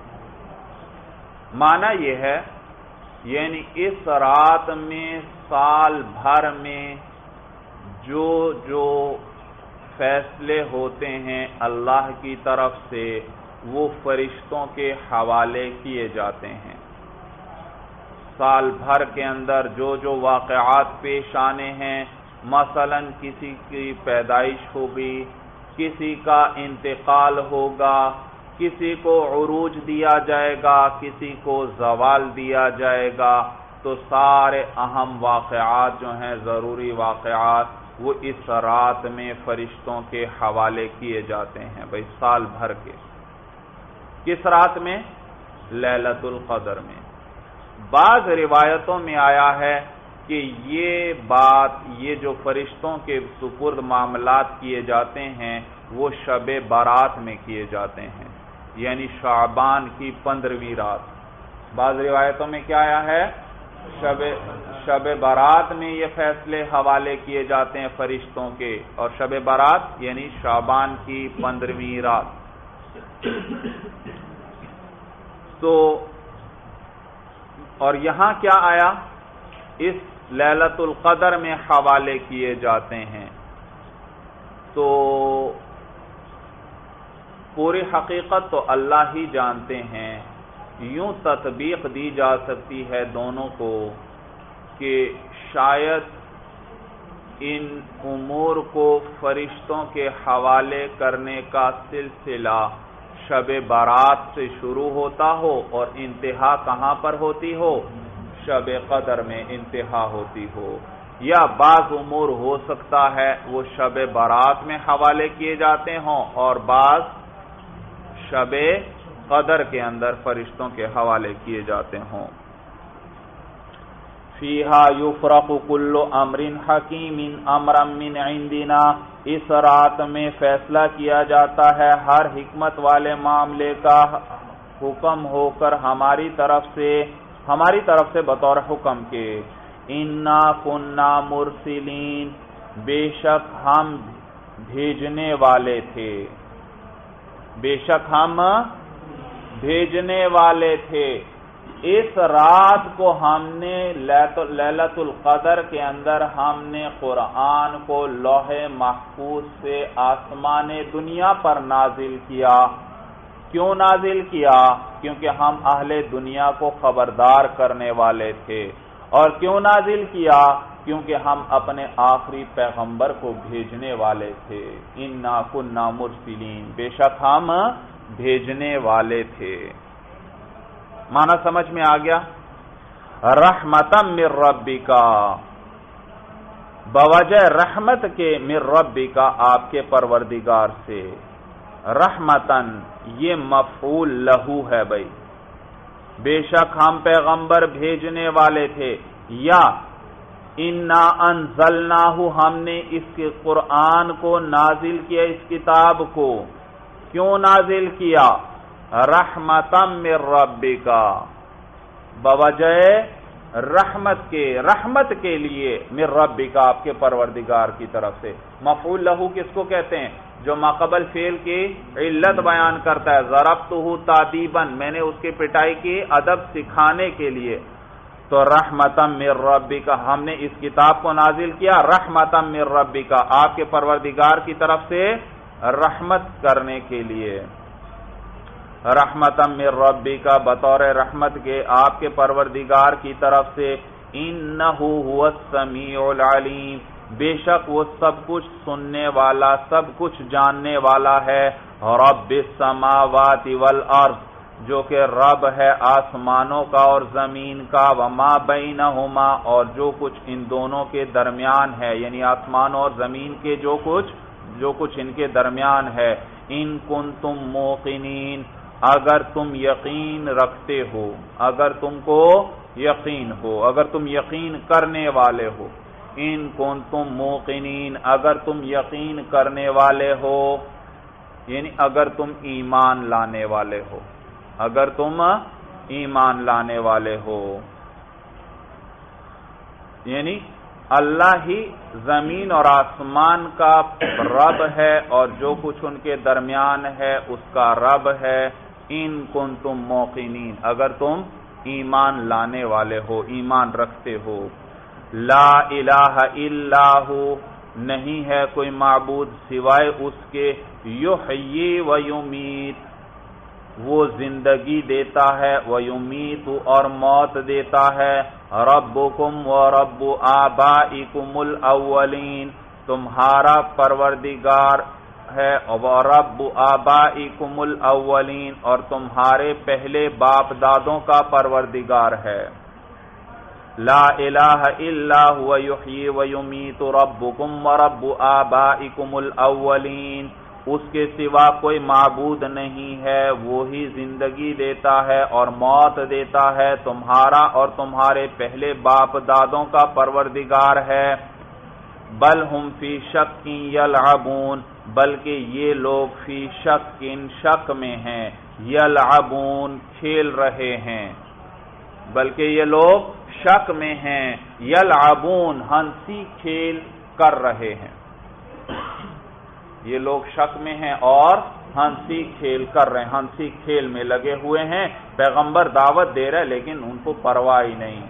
معنی یہ ہے یعنی اس رات میں سال بھر میں جو جو فیصلے ہوتے ہیں اللہ کی طرف سے وہ فرشتوں کے حوالے کیے جاتے ہیں۔ سال بھر کے اندر جو جو واقعات پیش آنے ہیں، مثلا کسی کی پیدائش ہوگی، کسی کا انتقال ہوگا، کسی کو عروج دیا جائے گا، کسی کو زوال دیا جائے گا، تو سارے اہم واقعات جو ہیں، ضروری واقعات، وہ اس رات میں فرشتوں کے حوالے کیے جاتے ہیں بھئی سال بھر کے۔ کس رات میں؟ لیلۃ القدر میں۔ بعض روایتوں میں آیا ہے کہ یہ بات، یہ جو فرشتوں کے سپرد معاملات کیے جاتے ہیں وہ شب برات میں کیے جاتے ہیں، یعنی شعبان کی پندرہویں رات۔ بعض روایتوں میں کیا آیا ہے؟ شب شب برات میں یہ فیصلے حوالے کیے جاتے ہیں فرشتوں کے، اور شب برات یعنی شعبان کی پندرہویں رات۔ تو اور یہاں کیا آیا؟ اس لیلۃ القدر میں حوالے کیے جاتے ہیں۔ تو پوری حقیقت تو اللہ ہی جانتے ہیں، یوں تطبیق دی جا سکتی ہے دونوں کو کہ شاید ان امور کو فرشتوں کے حوالے کرنے کا سلسلہ شب برات سے شروع ہوتا ہو اور انتہا کہاں پر ہوتی ہو؟ شب قدر میں انتہا ہوتی ہو، یا بعض امور ہو سکتا ہے وہ شب برات میں حوالے کیے جاتے ہوں اور بعض شب قدر کے اندر فرشتوں کے حوالے کیے جاتے ہوں۔ فیہا یفرق کل امر حکیم امرا من عندنا، اس رات میں فیصلہ کیا جاتا ہے ہر حکمت والے معاملے کا حکم ہو کر ہماری طرف سے، ہماری طرف سے بطور حکم کے۔ انا کننا مرسلین، بے شک ہم بھیجنے والے تھے، بے شک ہم بھیجنے والے تھے۔ اس رات کو ہم نے لیلۃ القدر کے اندر ہم نے قرآن کو لوح محفوظ سے آسمان دنیا پر نازل کیا۔ کیوں نازل کیا؟ کیونکہ ہم اہل دنیا کو خبردار کرنے والے تھے۔ اور کیوں نازل کیا؟ کیونکہ ہم اپنے آخری پیغمبر کو بھیجنے والے تھے۔ انا کننا مرسلین، بے شک ہم بھیجنے والے تھے۔ معنی سمجھ میں آ گیا؟ رحمتم من ربکا، بوجہ رحمت کے، من ربکا آپ کے پروردگار سے۔ رحمتن یہ مفعول لہو ہے بھائی، بے شک ہم پیغمبر بھیجنے والے تھے، یا انا انزلناہ ہم نے اس کے قرآن کو نازل کیا، اس کتاب کو کیوں نازل کیا؟ رحمتم من ربکا، بوجہ رحمت کے، رحمت کے لیے، من ربکا آپ کے پروردگار کی طرف سے۔ مفعول لہو کس کو کہتے ہیں؟ جو ماقبل فعل کی علت بیان کرتا ہے۔ ضربتہ تادیبا، میں نے اس کی پٹائی کی ادب سکھانے کے لیے۔ تو رحمتم من ربکا، ہم نے اس کتاب کو نازل کیا رحمتم من ربکا آپ کے پروردگار کی طرف سے رحمت کرنے کے لیے۔ رحمتم من ربکا بطور رحمت کے آپ کے پروردگار کی طرف سے۔ انہ هو السمیع العلیم، بے شک وہ سب کچھ سننے والا، سب کچھ جاننے والا ہے۔ رب السماوات والارض، جو کہ رب ہے آسمانوں کا اور زمین کا، وما بینہما اور جو کچھ ان دونوں کے درمیان ہے، یعنی آسمان اور زمین کے جو کچھ جو کچھ ان کے درمیان ہے۔ ان کنتم موقنین، اگر تم یقین رکھتے ہو، اگر تم کو یقین ہو، اگر تم یقین کرنے والے ہو۔ ان کنتم موقنین، اگر تم یقین کرنے والے ہو، یعنی اگر تم ایمان لانے والے ہو، اگر تم ایمان لانے والے ہو، یعنی اللہ ہی زمین اور آسمان کا رب ہے اور جو کچھ ان کے درمیان ہے اس کا رب ہے۔ ان کنتم موقنین، اگر تم ایمان لانے والے ہو، ایمان رکھتے ہو۔ لا الہ الا ہو، نہیں ہے کوئی معبود سوائے اس کے، یحیی و یمیت، وہ زندگی دیتا ہے، وَيُمِيتُ اور موت دیتا ہے، رَبُّكُمْ وَرَبُّ آبَائِكُمُ الْأَوَّلِينَ تمہارا پروردگار ہے، وَرَبُّ آبَائِكُمُ الْأَوَّلِينَ اور تمہارے پہلے باپ دادوں کا پروردگار ہے۔ لا الہ الا هو یحیی ویمیت ربکم ورب آبائکم الاولین اس کے سوا کوئی معبود نہیں ہے، وہی زندگی دیتا ہے اور موت دیتا ہے، تمہارا اور تمہارے پہلے باپ دادوں کا پروردگار ہے۔ بل ہم فی شک یلعبون بلکہ یہ لوگ فی شک شک میں ہیں، یلعبون کھیل رہے ہیں، بلکہ یہ لوگ شک میں ہیں، یلعبون ہنسی کھیل کر رہے ہیں، یہ لوگ شک میں ہیں اور ہنسی کھیل کر رہے ہیں، ہنسی کھیل میں لگے ہوئے ہیں۔ پیغمبر دعوت دے رہے لیکن ان کو پرواہ ہی نہیں۔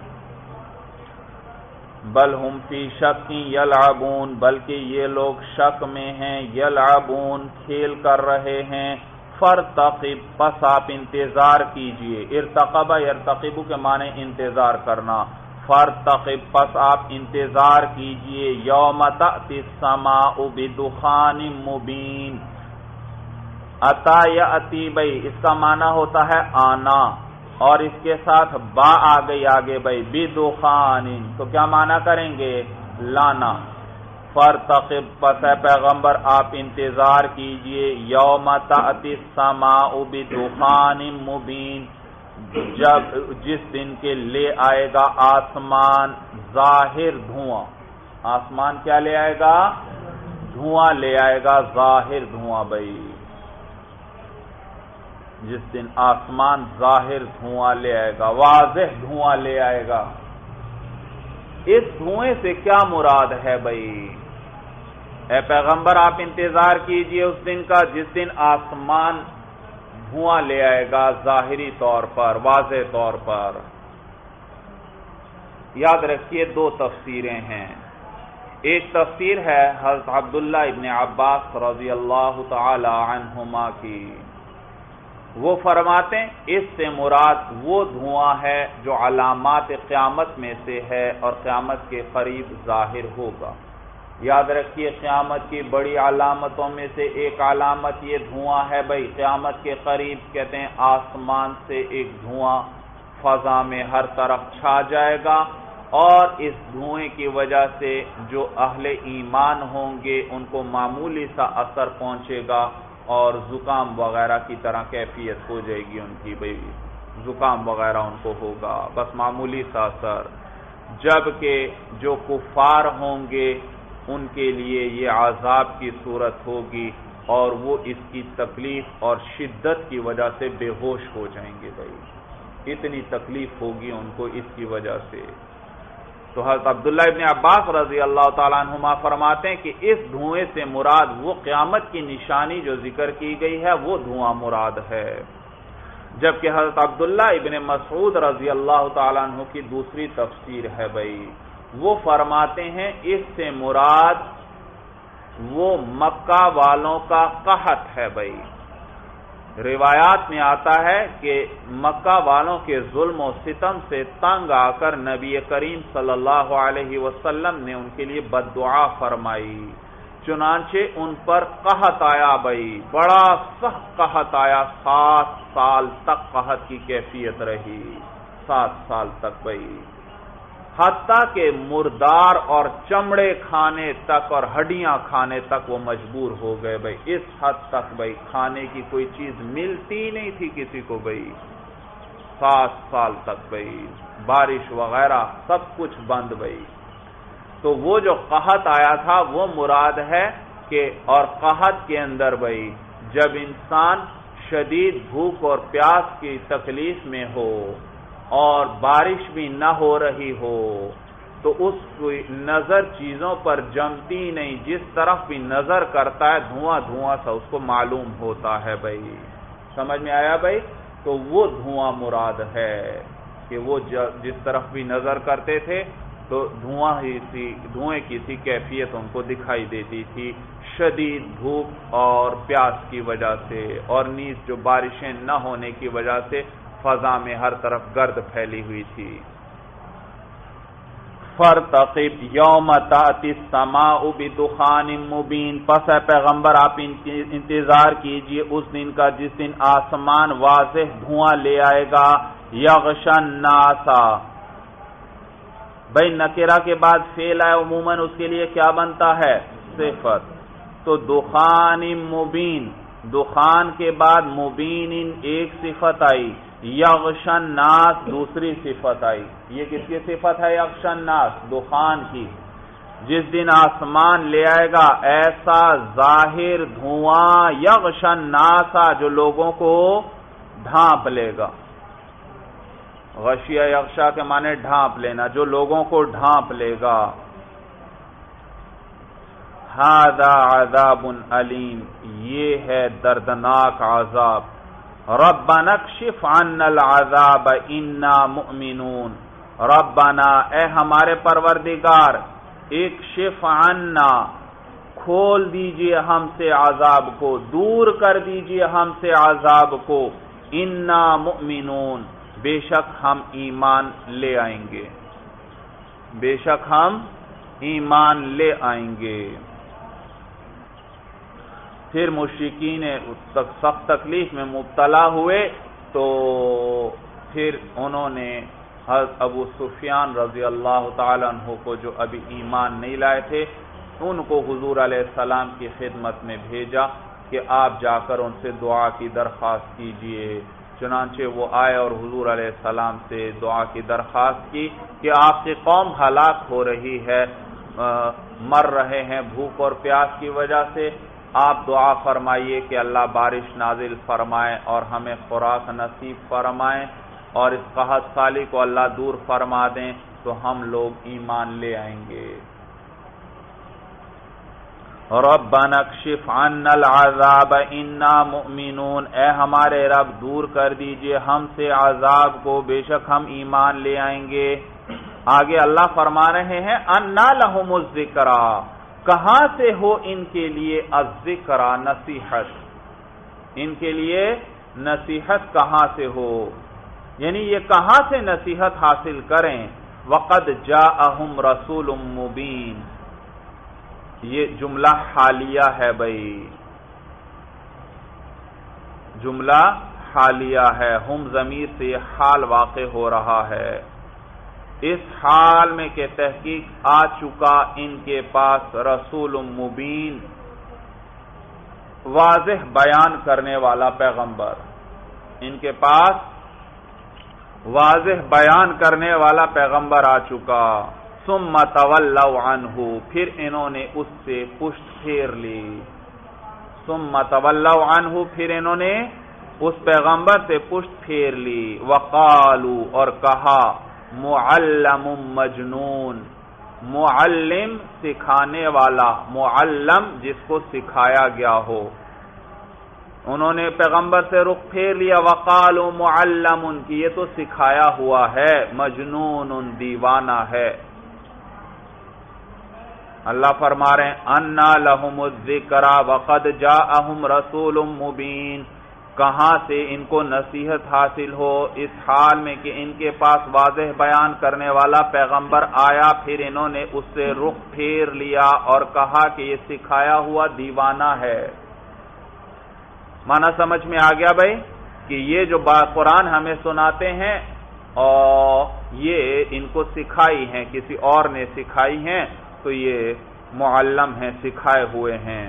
بل ہم فی شک یلعبون بلکہ یہ لوگ شک میں ہیں، یلعبون کھیل کر رہے ہیں۔ فرتقب پس آپ انتظار کیجئے، ارتقب یرتقب کے معنی انتظار کرنا، فرتقب پس آپ انتظار کیجئے، یوم تأتی السماء بدخان مبین۔ اتا یأتی بھئی اس کا معنی ہوتا ہے آنا، اور اس کے ساتھ با آ گئی آگے بھئی بدخان، تو کیا معنی کریں گے؟ لانا۔ فرتقب پس اے پیغمبر آپ انتظار کیجئے، یوم تأتی السماء بدخان مبین، جب جس دن کے لے آئے گا آسمان ظاہر دھواں، آسمان کیا لے آئے گا؟ دھواں لے آئے گا، ظاہر دھواں بھائی، جس دن آسمان ظاہر دھواں لے آئے گا، واضح دھواں لے آئے گا۔ اس دھوئیں سے کیا مراد ہے بھائی؟ اے پیغمبر آپ انتظار کیجئے اس دن کا جس دن آسمان دھواں لے آئے گا، ظاہری طور پر، واضح طور پر۔ یاد رکھیے دو تفسیریں ہیں، ایک تفسیر ہے حضرت عبداللہ ابن عباس رضی اللہ تعالی عنہما کی، وہ فرماتے ہیں اس سے مراد وہ دھواں ہے جو علامات قیامت میں سے ہے اور قیامت کے قریب ظاہر ہوگا۔ یاد رکھیے قیامت کی بڑی علامتوں میں سے ایک علامت یہ دھواں ہے بھائی، قیامت کے قریب کہتے ہیں آسمان سے ایک دھواں فضا میں ہر طرف چھا جائے گا، اور اس دھوئیں کی وجہ سے جو اہل ایمان ہوں گے ان کو معمولی سا اثر پہنچے گا اور زکام وغیرہ کی طرح کیفیت ہو جائے گی ان کی بھائی، زکام وغیرہ ان کو ہوگا، بس معمولی سا اثر۔ جبکہ جو کفار ہوں گے ان کے لیے یہ عذاب کی صورت ہوگی اور وہ اس کی تکلیف اور شدت کی وجہ سے بے ہوش ہو جائیں گے بھائی، اتنی تکلیف ہوگی ان کو اس کی وجہ سے۔ تو حضرت عبداللہ ابن عباس رضی اللہ تعالیٰ عنہما فرماتے ہیں کہ اس دھوئیں سے مراد وہ قیامت کی نشانی جو ذکر کی گئی ہے وہ دھواں مراد ہے، جبکہ حضرت عبداللہ ابن مسعود رضی اللہ تعالیٰ عنہ کی دوسری تفسیر ہے بھائی، وہ فرماتے ہیں اس سے مراد وہ مکہ والوں کا قحط ہے بھائی۔ روایات میں آتا ہے کہ مکہ والوں کے ظلم و ستم سے تنگ آ کر نبی کریم صلی اللہ علیہ وسلم نے ان کے لیے بد دعا فرمائی، چنانچہ ان پر قحط آیا بھائی، بڑا سخت قحط آیا، سات سال تک قحط کی کیفیت رہی، سات سال تک بھائی، حتیٰ کہ مردار اور چمڑے کھانے تک اور ہڈیاں کھانے تک وہ مجبور ہو گئے بھائی، اس حد تک بھائی کھانے کی کوئی چیز ملتی نہیں تھی کسی کو بھائی، سات سال تک بھائی، بارش وغیرہ سب کچھ بند بھائی۔ تو وہ جو قحط آیا تھا وہ مراد ہے کہ، اور قحط کے اندر بھائی جب انسان شدید بھوک اور پیاس کی تکلیف میں ہو اور بارش بھی نہ ہو رہی ہو تو اس کی نظر چیزوں پر جمتی نہیں، جس طرف بھی نظر کرتا ہے دھواں دھواں سا اس کو معلوم ہوتا ہے بھائی، سمجھ میں آیا بھائی؟ تو وہ دھواں مراد ہے کہ وہ جس طرف بھی نظر کرتے تھے تو دھواں ہی سی، دھوئیں کی سی کیفیت ان کو دکھائی دیتی تھی، شدید دھوپ اور پیاس کی وجہ سے، اور نیز جو بارشیں نہ ہونے کی وجہ سے فضا میں ہر طرف گرد پھیلی ہوئی تھی۔ فَارْتَقِبْ يَوْمَ تَأْتِي السَّمَاءُ بِدُخَانٍ مُبِينٍ، پس اے پیغمبر آپ انتظار کیجئے اس دن کا جس دن آسمان واضح دھواں لے آئے گا۔ یغشى الناس، بھئی نکرہ کے بعد فعل ہے، عموماً اس کے لیے کیا بنتا ہے؟ صفت۔ تو دخان مبین، دخان کے بعد مبین ایک صفت آئی، یغشى الناس دوسری صفت آئی۔ یہ کس کی صفت ہے؟ یغشى الناس، دخان کی۔ جس دن آسمان لے آئے گا ایسا ظاہر دھواں، یغشى الناس جو لوگوں کو ڈھانپ لے گا۔ غشیہ یغشا کے معنی ڈھانپ لینا، جو لوگوں کو ڈھانپ لے گا۔ ھذا عذاب علیم، یہ ہے دردناک عذاب۔ ربنا اکشف عنا العذاب انا مؤمنون، ربنا اے ہمارے پروردگار، اکشف عنا کھول دیجئے ہم سے عذاب کو، دور کر دیجئے ہم سے عذاب کو، انا مؤمنون بے شک ہم ایمان لے آئیں گے، بے شک ہم ایمان لے آئیں گے۔ پھر مشرکین سخت تکلیف میں مبتلا ہوئے تو پھر انہوں نے حضرت ابو سفیان رضی اللہ تعالیٰ عنہ کو، جو ابھی ایمان نہیں لائے تھے، ان کو حضور علیہ السلام کی خدمت میں بھیجا کہ آپ جا کر ان سے دعا کی درخواست کیجئے۔ چنانچہ وہ آئے اور حضور علیہ السلام سے دعا کی درخواست کی کہ آپ کی قوم ہلاک ہو رہی ہے، مر رہے ہیں بھوک اور پیاس کی وجہ سے، آپ دعا فرمائیے کہ اللہ بارش نازل فرمائے اور ہمیں خوراک نصیب فرمائیں، اور اس قحط سالی کو اللہ دور فرما دیں تو ہم لوگ ایمان لے آئیں گے۔ ربنا اکشف عنا العذاب انا مؤمنون، اے ہمارے رب دور کر دیجئے ہم سے عذاب کو، بے شک ہم ایمان لے آئیں گے۔ آگے اللہ فرما رہے ہیں انا لہم الذکرى، کہاں سے ہو ان کے لیے الذکرى نصیحت، ان کے لیے نصیحت کہاں سے ہو، یعنی یہ کہاں سے نصیحت حاصل کریں۔ وقد جاءہم رسول مبین، یہ جملہ حالیہ ہے بھائی، جملہ حالیہ ہے، ہم ضمیر سے یہ حال واقع ہو رہا ہے۔ اس حال میں کہ تحقیق آ چکا ان کے پاس رسول مبین، واضح بیان کرنے والا پیغمبر، ان کے پاس واضح بیان کرنے والا پیغمبر آ چکا۔ ثم تولوا عنہ، پھر انہوں نے اس سے پشت پھیر لی۔ ثم تولوا عنہ، پھر انہوں نے اس پیغمبر سے پشت پھیر لی۔ وقالوا، اور کہا، معلم مجنون، معلم سکھانے والا، معلم جس کو سکھایا گیا ہو، انہوں نے پیغمبر سے رخ پھیر لیا۔ وقالوا معلم، کی یہ تو سکھایا ہوا ہے، مجنون دیوانہ ہے۔ اللہ فرما رہے ہیں انا لہم الذکرى وقد جاءہم رسول مبین، کہاں سے ان کو نصیحت حاصل ہو، اس حال میں کہ ان کے پاس واضح بیان کرنے والا پیغمبر آیا، پھر انہوں نے اس سے رخ پھیر لیا اور کہا کہ یہ سکھایا ہوا دیوانہ ہے۔ معنی سمجھ میں آ گیا بھائی کہ یہ جو بات قرآن ہمیں سناتے ہیں اور یہ ان کو سکھائی ہیں، کسی اور نے سکھائی ہیں، تو یہ معلم ہیں، سکھائے ہوئے ہیں۔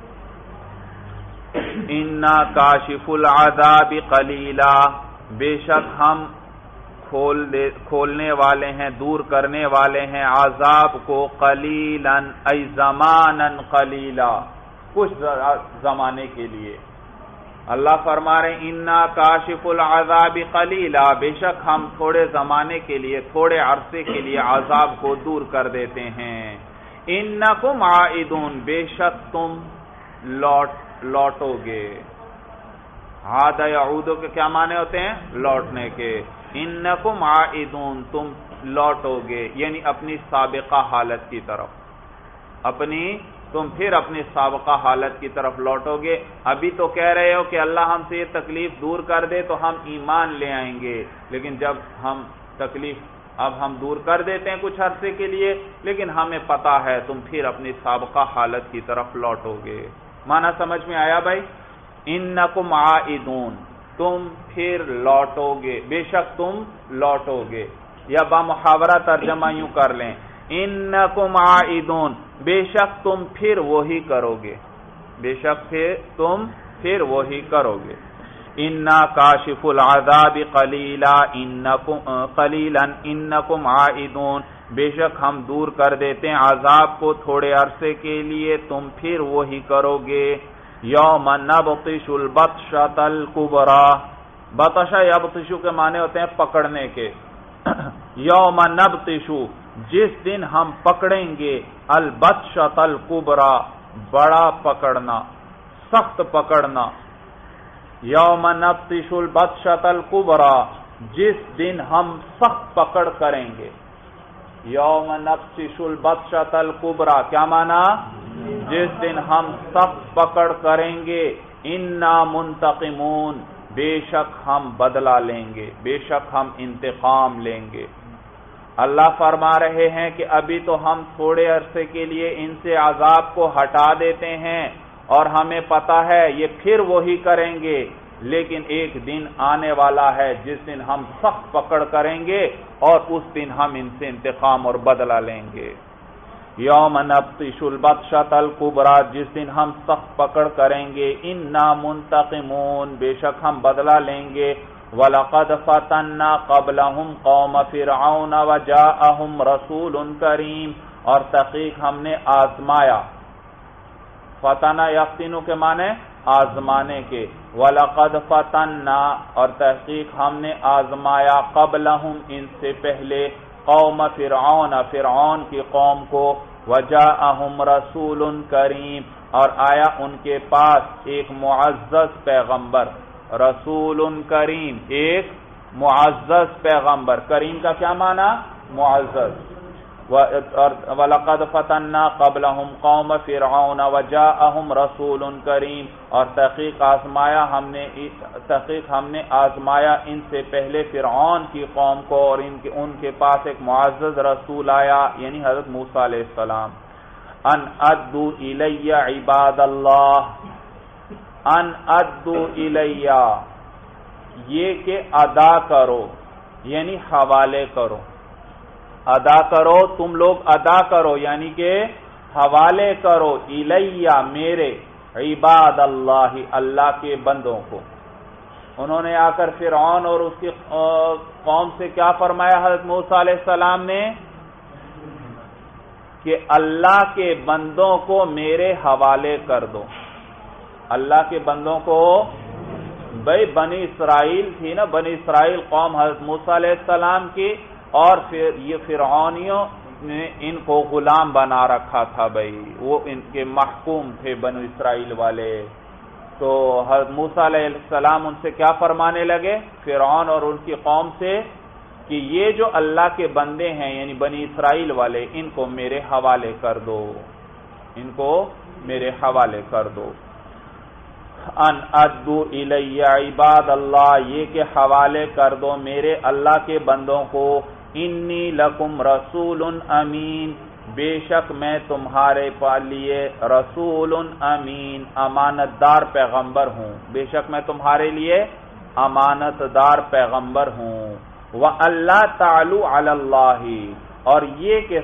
انا کاشف العذاب قلیلا، بے شک ہم کھول دے کھولنے والے ہیں، دور کرنے والے ہیں عذاب کو، قلیلا ای زمانا قلیلا، کچھ زمانے کے لیے۔ اللہ فرما رہے ہیں انا کاشف العذاب قلیلا، بے شک ہم تھوڑے زمانے کے لیے، تھوڑے عرصے کے لیے عذاب کو دور کر دیتے ہیں۔ انکم عائدون، بے شک تم لوٹ لوٹو گے۔ عاد یعودو کے کیا معنی ہوتے ہیں؟ لوٹنے کے۔ انکم عائدون، تم لوٹو گے، یعنی اپنی سابقہ حالت کی طرف، اپنی تم پھر اپنی سابقہ حالت کی طرف لوٹو گے. ابھی تو کہہ رہے ہو کہ اللہ ہم سے یہ تکلیف دور کر دے تو ہم ایمان لے آئیں گے، لیکن جب ہم تکلیف اب ہم دور کر دیتے ہیں کچھ عرصے کے لیے، لیکن ہمیں پتا ہے تم پھر اپنی سابقہ حالت کی طرف لوٹو گے. معنی سمجھ میں آیا بھائی؟ انکم عائدون، تم پھر لوٹو گے، بے شک تم لوٹو گے. یا بامحاورہ ترجمہ یوں کر لیں، انکم عائدون، بے شک تم پھر وہی کرو گے، بے شک پھر تم پھر وہی کرو گے. انا کاشف العذاب قلیلا انکم قلیلا انکم عائدون، بے شک ہم دور کر دیتے ہیں عذاب کو تھوڑے عرصے کے لیے، تم پھر وہی کرو گے. یوم نبطش البطشۃ الکبریٰ، بطشہ یبطشو کے معنی ہوتے ہیں پکڑنے کے. یوم نبطشو، جس دن ہم پکڑیں گے، البطشۃ الکبریٰ، بڑا پکڑنا، سخت پکڑنا. یوم نبطش البطشۃ الکبریٰ، جس دن ہم سخت پکڑ کریں گے. یوم نبطش البطشۃ الکبریٰ کیا معنی؟ جس دن ہم سخت پکڑ کریں گے. انا منتقمون، بے شک ہم بدلہ لیں گے، بے شک ہم انتقام لیں گے. اللہ فرما رہے ہیں کہ ابھی تو ہم تھوڑے عرصے کے لیے ان سے عذاب کو ہٹا دیتے ہیں اور ہمیں پتا ہے یہ پھر وہی کریں گے، لیکن ایک دن آنے والا ہے جس دن ہم سخت پکڑ کریں گے اور اس دن ہم ان سے انتقام اور بدلہ لیں گے. یوم نبطش البطشۃ الکبریٰ، جس دن ہم سخت پکڑ کریں گے. انا منتقمون، بے شک ہم بدلہ لیں گے. وَلَقَدْ فَتَنَّا قَبْلَهُمْ قَوْمَ فِرْعَوْنَ وَجَاءَهُمْ رَسُولٌ كَرِيمٌ، اور تحقیق ہم نے آزمایا. فتنہ یفتنو کے معنی آزمانے کے. وَلَقَدْ فَتَنَّا، اور تحقیق ہم نے آزمایا، قبلہم ان سے پہلے، قوم فرعون فرعون کی قوم کو. وَجَاءَهُمْ رَسُولٌ كَرِيمٌ، اور آیا ان کے پاس ایک معزز پیغمبر. رسول کریم، ایک معزز پیغمبر. کریم کا کیا معنی؟ معزز. وَلَقَدْ فَتَنَّا قَبْلَهُمْ قَوْمَ فِرْعَوْنَ وَجَاءَهُمْ رَسُولٌ كَرِيمٌ، اور تحقیق آزمایا ہم نے تحقیق ہم نے آزمایا ان سے پہلے فرعون کی قوم کو، اور ان کے ان کے پاس ایک معزز رسول آیا، یعنی حضرت موسیٰ علیہ السلام. ان ادوا الی عباد اللہ، ان ادو الیہ، یہ کہ ادا کرو، یعنی حوالے کرو. ادا کرو، تم لوگ ادا کرو، یعنی کہ حوالے کرو، الیہ میرے، عباد اللہ اللہ کے بندوں کو. انہوں نے آ کر فرعون اور اس کی قوم سے کیا فرمایا حضرت موسیٰ علیہ السلام نے؟ کہ اللہ کے بندوں کو میرے حوالے کر دو. اللہ کے بندوں کو، بھئی بنی اسرائیل تھی نا، بنی اسرائیل قوم حضرت موسیٰ علیہ السلام کی، اور پھر یہ فرعونیوں نے ان کو غلام بنا رکھا تھا. بھئی وہ ان کے محکوم تھے بنی اسرائیل والے. تو حضرت موسیٰ علیہ السلام ان سے کیا فرمانے لگے، فرعون اور ان کی قوم سے، کہ یہ جو اللہ کے بندے ہیں یعنی بنی اسرائیل والے، ان کو میرے حوالے کر دو، ان کو میرے حوالے کر دو. ان ادو الی عباد اللہ، یہ کہ حوالے کر دو میرے اللہ کے بندوں کو. انی لکم رسول امین، بے شک میں تمہارے لیے رسول امین، امانت دار پیغمبر ہوں. بے شک میں تمہارے لیے امانت دار پیغمبر ہوں. وَأَلَّا تَعْلُوا عَلَى اللَّهِ، اور یہ کہ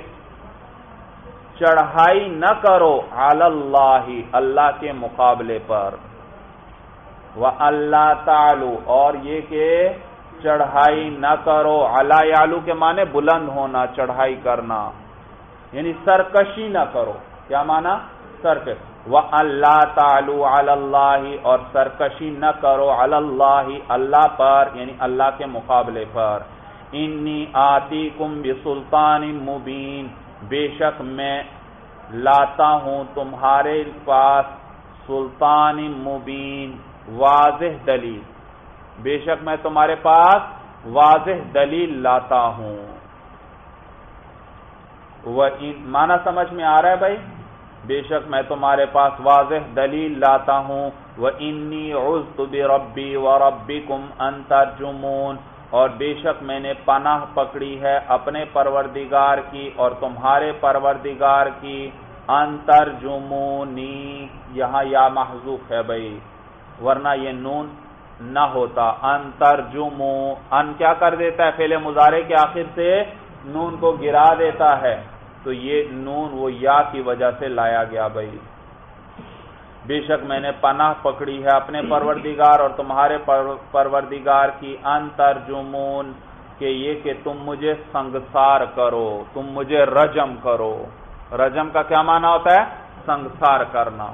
چڑھائی نہ کرو علی اللہ، اللہ کے مقابلے پر. وَأَلَّا تَعْلُوا، اور یہ کہ چڑھائی نہ کرو، علی یعلو کے معنی بلند ہونا، چڑھائی کرنا، یعنی سرکشی نہ کرو. کیا معنی؟ سرکش. وَأَلَّا تَعْلُوا عَلَى اللَّهِ، اور سرکشی نہ کرو علی اللہ اللہ پر، یعنی اللہ کے مقابلے پر. انی آتیکم بسلطان مبین، بے شک میں لاتا ہوں تمہارے پاس سلطان مبین، واضح دلیل. بے شک میں تمہارے پاس واضح دلیل لاتا ہوں. معنی سمجھ میں آ رہا ہے بھائی؟ بے شک میں تمہارے پاس واضح دلیل لاتا ہوں وَإِنِّي عُذْتُ بِرَبِّي وَرَبِّكُمْ أَن تَرْجُمُونَ، اور بے شک میں نے پناہ پکڑی ہے اپنے پروردگار کی اور تمہارے پروردگار کی، ان ترجمونی، یہاں یا محذوف ہے بھائی، ورنہ یہ نون نہ ہوتا، ان ترجمو، ان کیا کر دیتا ہے فعل مضارع کے آخر سے نون کو گرا دیتا ہے، تو یہ نون وہ یا کی وجہ سے لایا گیا بھائی۔ بے شک میں نے پناہ پکڑی ہے اپنے پروردگار اور تمہارے پروردگار کی، ان ترجمون، کہ یہ کہ تم مجھے سنگسار کرو، تم مجھے رجم کرو۔ رجم کا کیا معنی ہوتا ہے؟ سنگسار کرنا۔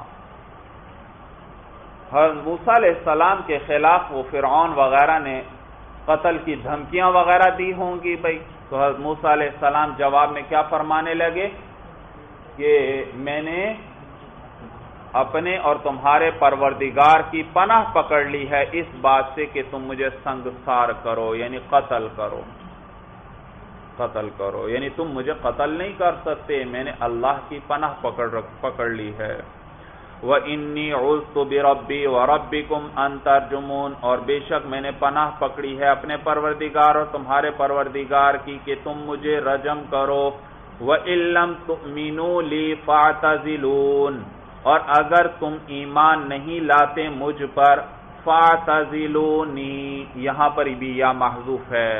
حضرت موسیٰ علیہ السلام کے خلاف وہ فرعون وغیرہ نے قتل کی دھمکیاں وغیرہ دی ہوں گی بھائی، تو حضرت موسیٰ علیہ السلام جواب میں کیا فرمانے لگے کہ میں نے اپنے اور تمہارے پروردگار کی پناہ پکڑ لی ہے اس بات سے کہ تم مجھے سنگسار کرو، یعنی قتل کرو، قتل کرو، یعنی تم مجھے قتل نہیں کر سکتے، میں نے اللہ کی پناہ پکڑ پکڑ لی ہے۔ وَإِنِّي عُذْتُ بِرَبِّي وَرَبِّكُمْ أَن تَرْجُمُونَ، اور بے شک میں نے پناہ پکڑی ہے اپنے پروردگار اور تمہارے پروردگار کی کہ تم مجھے رجم کرو۔ وَإِن لَّمْ تُؤْمِنُوا لِي فَاعْتَزِلُونِ، اور اگر تم ایمان نہیں لاتے مجھ پر، فَاعْتَزِلُونِي، یہاں پر بھی یا محذوف ہے،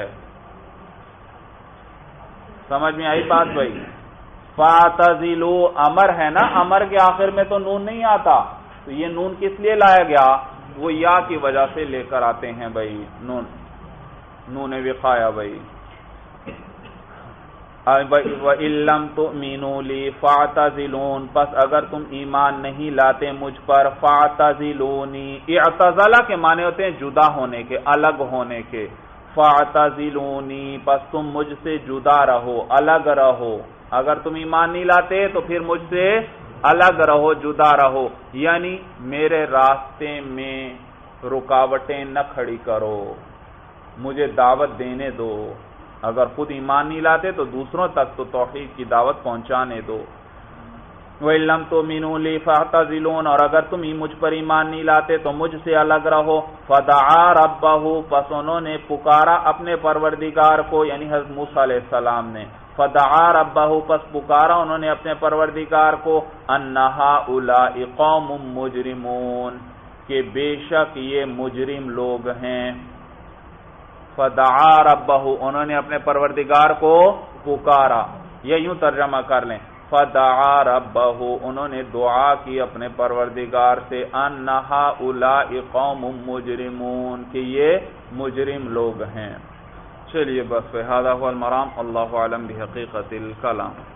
سمجھ میں آئی بات بھائی؟ فَاعْتَزِلُوا امر ہے نا، امر کے آخر میں تو نون نہیں آتا، تو یہ نون کس لیے لایا گیا؟ وہ یا کی وجہ سے لے کر آتے ہیں بھائی، نون نون وقایا بھائی۔ وَإِن لَّمْ تُؤْمِنُوا لِي فَاعْتَزِلُونِ، پس اگر تم ایمان نہیں لاتے مجھ پر، فَاعْتَزِلُونِی، اعتزلہ کے معنی ہوتے ہیں جدا ہونے کے، الگ ہونے کے، فَاعْتَزِلُونِی، پس تم مجھ سے جدا رہو، الگ رہو، اگر تم ایمان نہیں لاتے تو پھر مجھ سے الگ رہو، جدا رہو، یعنی میرے راستے میں رکاوٹیں نہ کھڑی کرو، مجھے دعوت دینے دو، اگر خود ایمان نہیں لاتے تو دوسروں تک تو توحید کی دعوت پہنچانے دو۔ وَإِن لَّمْ تُؤْمِنُوا لِي فَاعْتَزِلُونِ، اور اگر تم مجھ پر ایمان نہیں لاتے تو مجھ سے الگ رہو۔ فَدَعَا رَبَّهُ، پس انہوں نے پکارا اپنے پروردگار کو، یعنی حضرت موسیٰ علیہ السلام نے، فَدَعَا رَبَّهُ، پس پکارا انہوں نے اپنے پروردگار کو، أَنَّ هَؤُلَاءِ قَوْمٌ مُجْرِمُونَ، کہ بے شک یہ مجرم لوگ ہیں۔ فَدَعَا رَبَّهُ، انہوں نے اپنے پروردگار کو پکارا، یا یوں ترجمہ کر لیں، فَدَعَا رَبَّهُ، انہوں نے دعا کی اپنے پروردگار سے، أَنَّ هَؤُلَاءِ قَوْمٌ مُجْرِمُونَ، کہ یہ مجرم لوگ ہیں۔ چلیے بس، فَهَذَا هُوَ الْمَرَامُ، اللہ اعلم بحقیقت الکلام۔